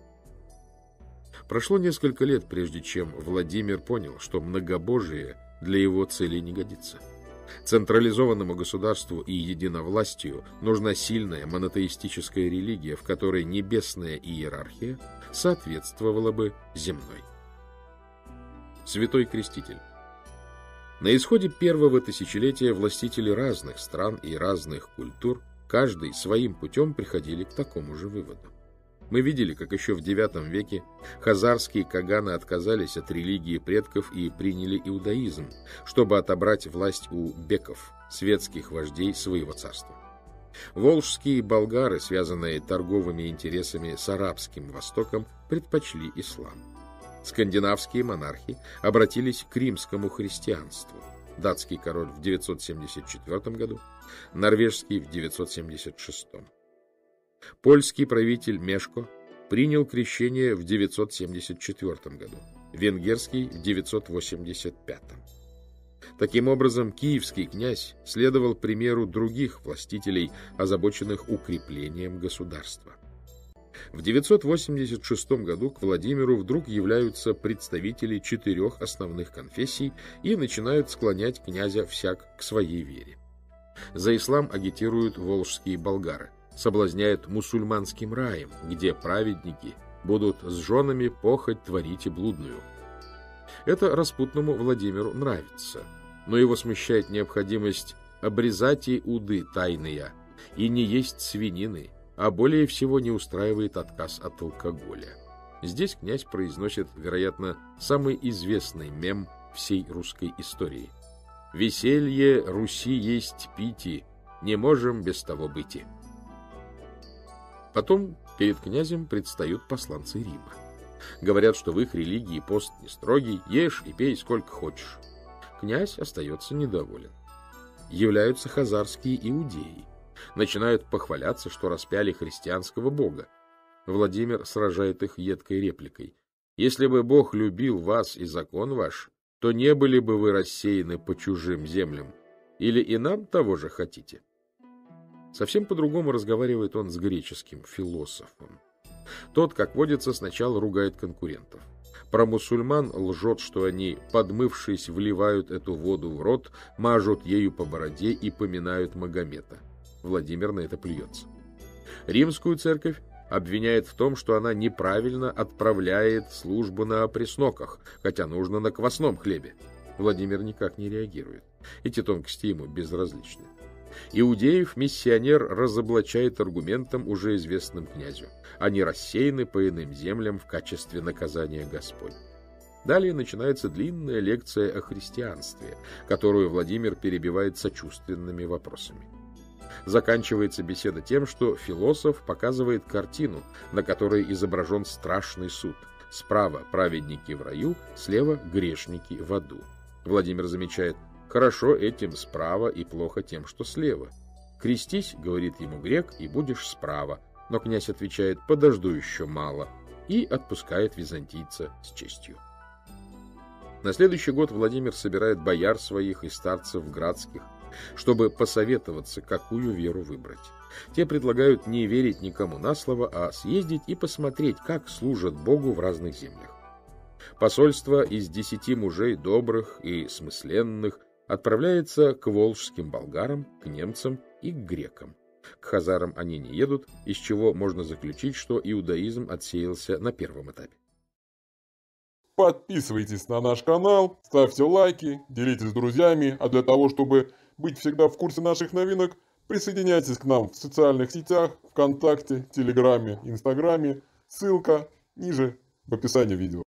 Прошло несколько лет, прежде чем Владимир понял, что многобожие для его целей не годится. Централизованному государству и единовластию нужна сильная монотеистическая религия, в которой небесная иерархия соответствовала бы земной. Святой Креститель. На исходе первого тысячелетия властители разных стран и разных культур, каждый своим путем приходили к такому же выводу. Мы видели, как еще в девятом веке хазарские каганы отказались от религии предков и приняли иудаизм, чтобы отобрать власть у беков, светских вождей своего царства. Волжские болгары, связанные торговыми интересами с арабским Востоком, предпочли ислам. Скандинавские монархи обратились к римскому христианству. Датский король в девятьсот семьдесят четвёртом году, норвежский в девятьсот семьдесят шестом. Польский правитель Мешко принял крещение в девятьсот семьдесят четвёртом году, венгерский в девятьсот восемьдесят пятом. Таким образом, киевский князь следовал примеру других властителей, озабоченных укреплением государства. В девятьсот восемьдесят шестом году к Владимиру вдруг являются представители четырех основных конфессий и начинают склонять князя всяк к своей вере. За ислам агитируют волжские болгары, соблазняют мусульманским раем, где праведники будут с женами похоть творить и блудную. Это распутному Владимиру нравится, но его смущает необходимость обрезать и уды тайные и не есть свинины, а более всего не устраивает отказ от алкоголя. Здесь князь произносит, вероятно, самый известный мем всей русской истории. «Веселье Руси есть пити, не можем без того быти». Потом перед князем предстают посланцы Рима. Говорят, что в их религии пост не строгий, ешь и пей сколько хочешь. Князь остается недоволен. Являются хазарские иудеи. Начинают похваляться, что распяли христианского бога. Владимир сражает их едкой репликой. «Если бы Бог любил вас и закон ваш, то не были бы вы рассеяны по чужим землям. Или и нам того же хотите?» Совсем по-другому разговаривает он с греческим философом. Тот, как водится, сначала ругает конкурентов. Про мусульман лжет, что они, подмывшись, вливают эту воду в рот, мажут ею по бороде и поминают Магомета. Владимир на это плюется. Римскую церковь обвиняет в том, что она неправильно отправляет службу на пресноках, хотя нужно на квасном хлебе. Владимир никак не реагирует. Эти тонкости ему безразличны. Иудеев миссионер разоблачает аргументом, уже известным князю. Они рассеяны по иным землям в качестве наказания Господь. Далее начинается длинная лекция о христианстве, которую Владимир перебивает сочувственными вопросами. Заканчивается беседа тем, что философ показывает картину, на которой изображен страшный суд. Справа праведники в раю, слева грешники в аду. Владимир замечает: хорошо этим справа и плохо тем, что слева. Крестись, говорит ему грек, и будешь справа. Но князь отвечает: подожду еще мало, и отпускает византийца с честью. На следующий год Владимир собирает бояр своих и старцев градских, чтобы посоветоваться, какую веру выбрать. Те предлагают не верить никому на слово, а съездить и посмотреть, как служат Богу в разных землях. Посольство из десяти мужей добрых и смысленных отправляется к волжским болгарам, к немцам и к грекам. К хазарам они не едут, из чего можно заключить, что иудаизм отсеялся на первом этапе. Подписывайтесь на наш канал, ставьте лайки, делитесь с друзьями, а для того, чтобы быть всегда в курсе наших новинок, присоединяйтесь к нам в социальных сетях, ВКонтакте, Телеграме, Инстаграме. Ссылка ниже в описании видео.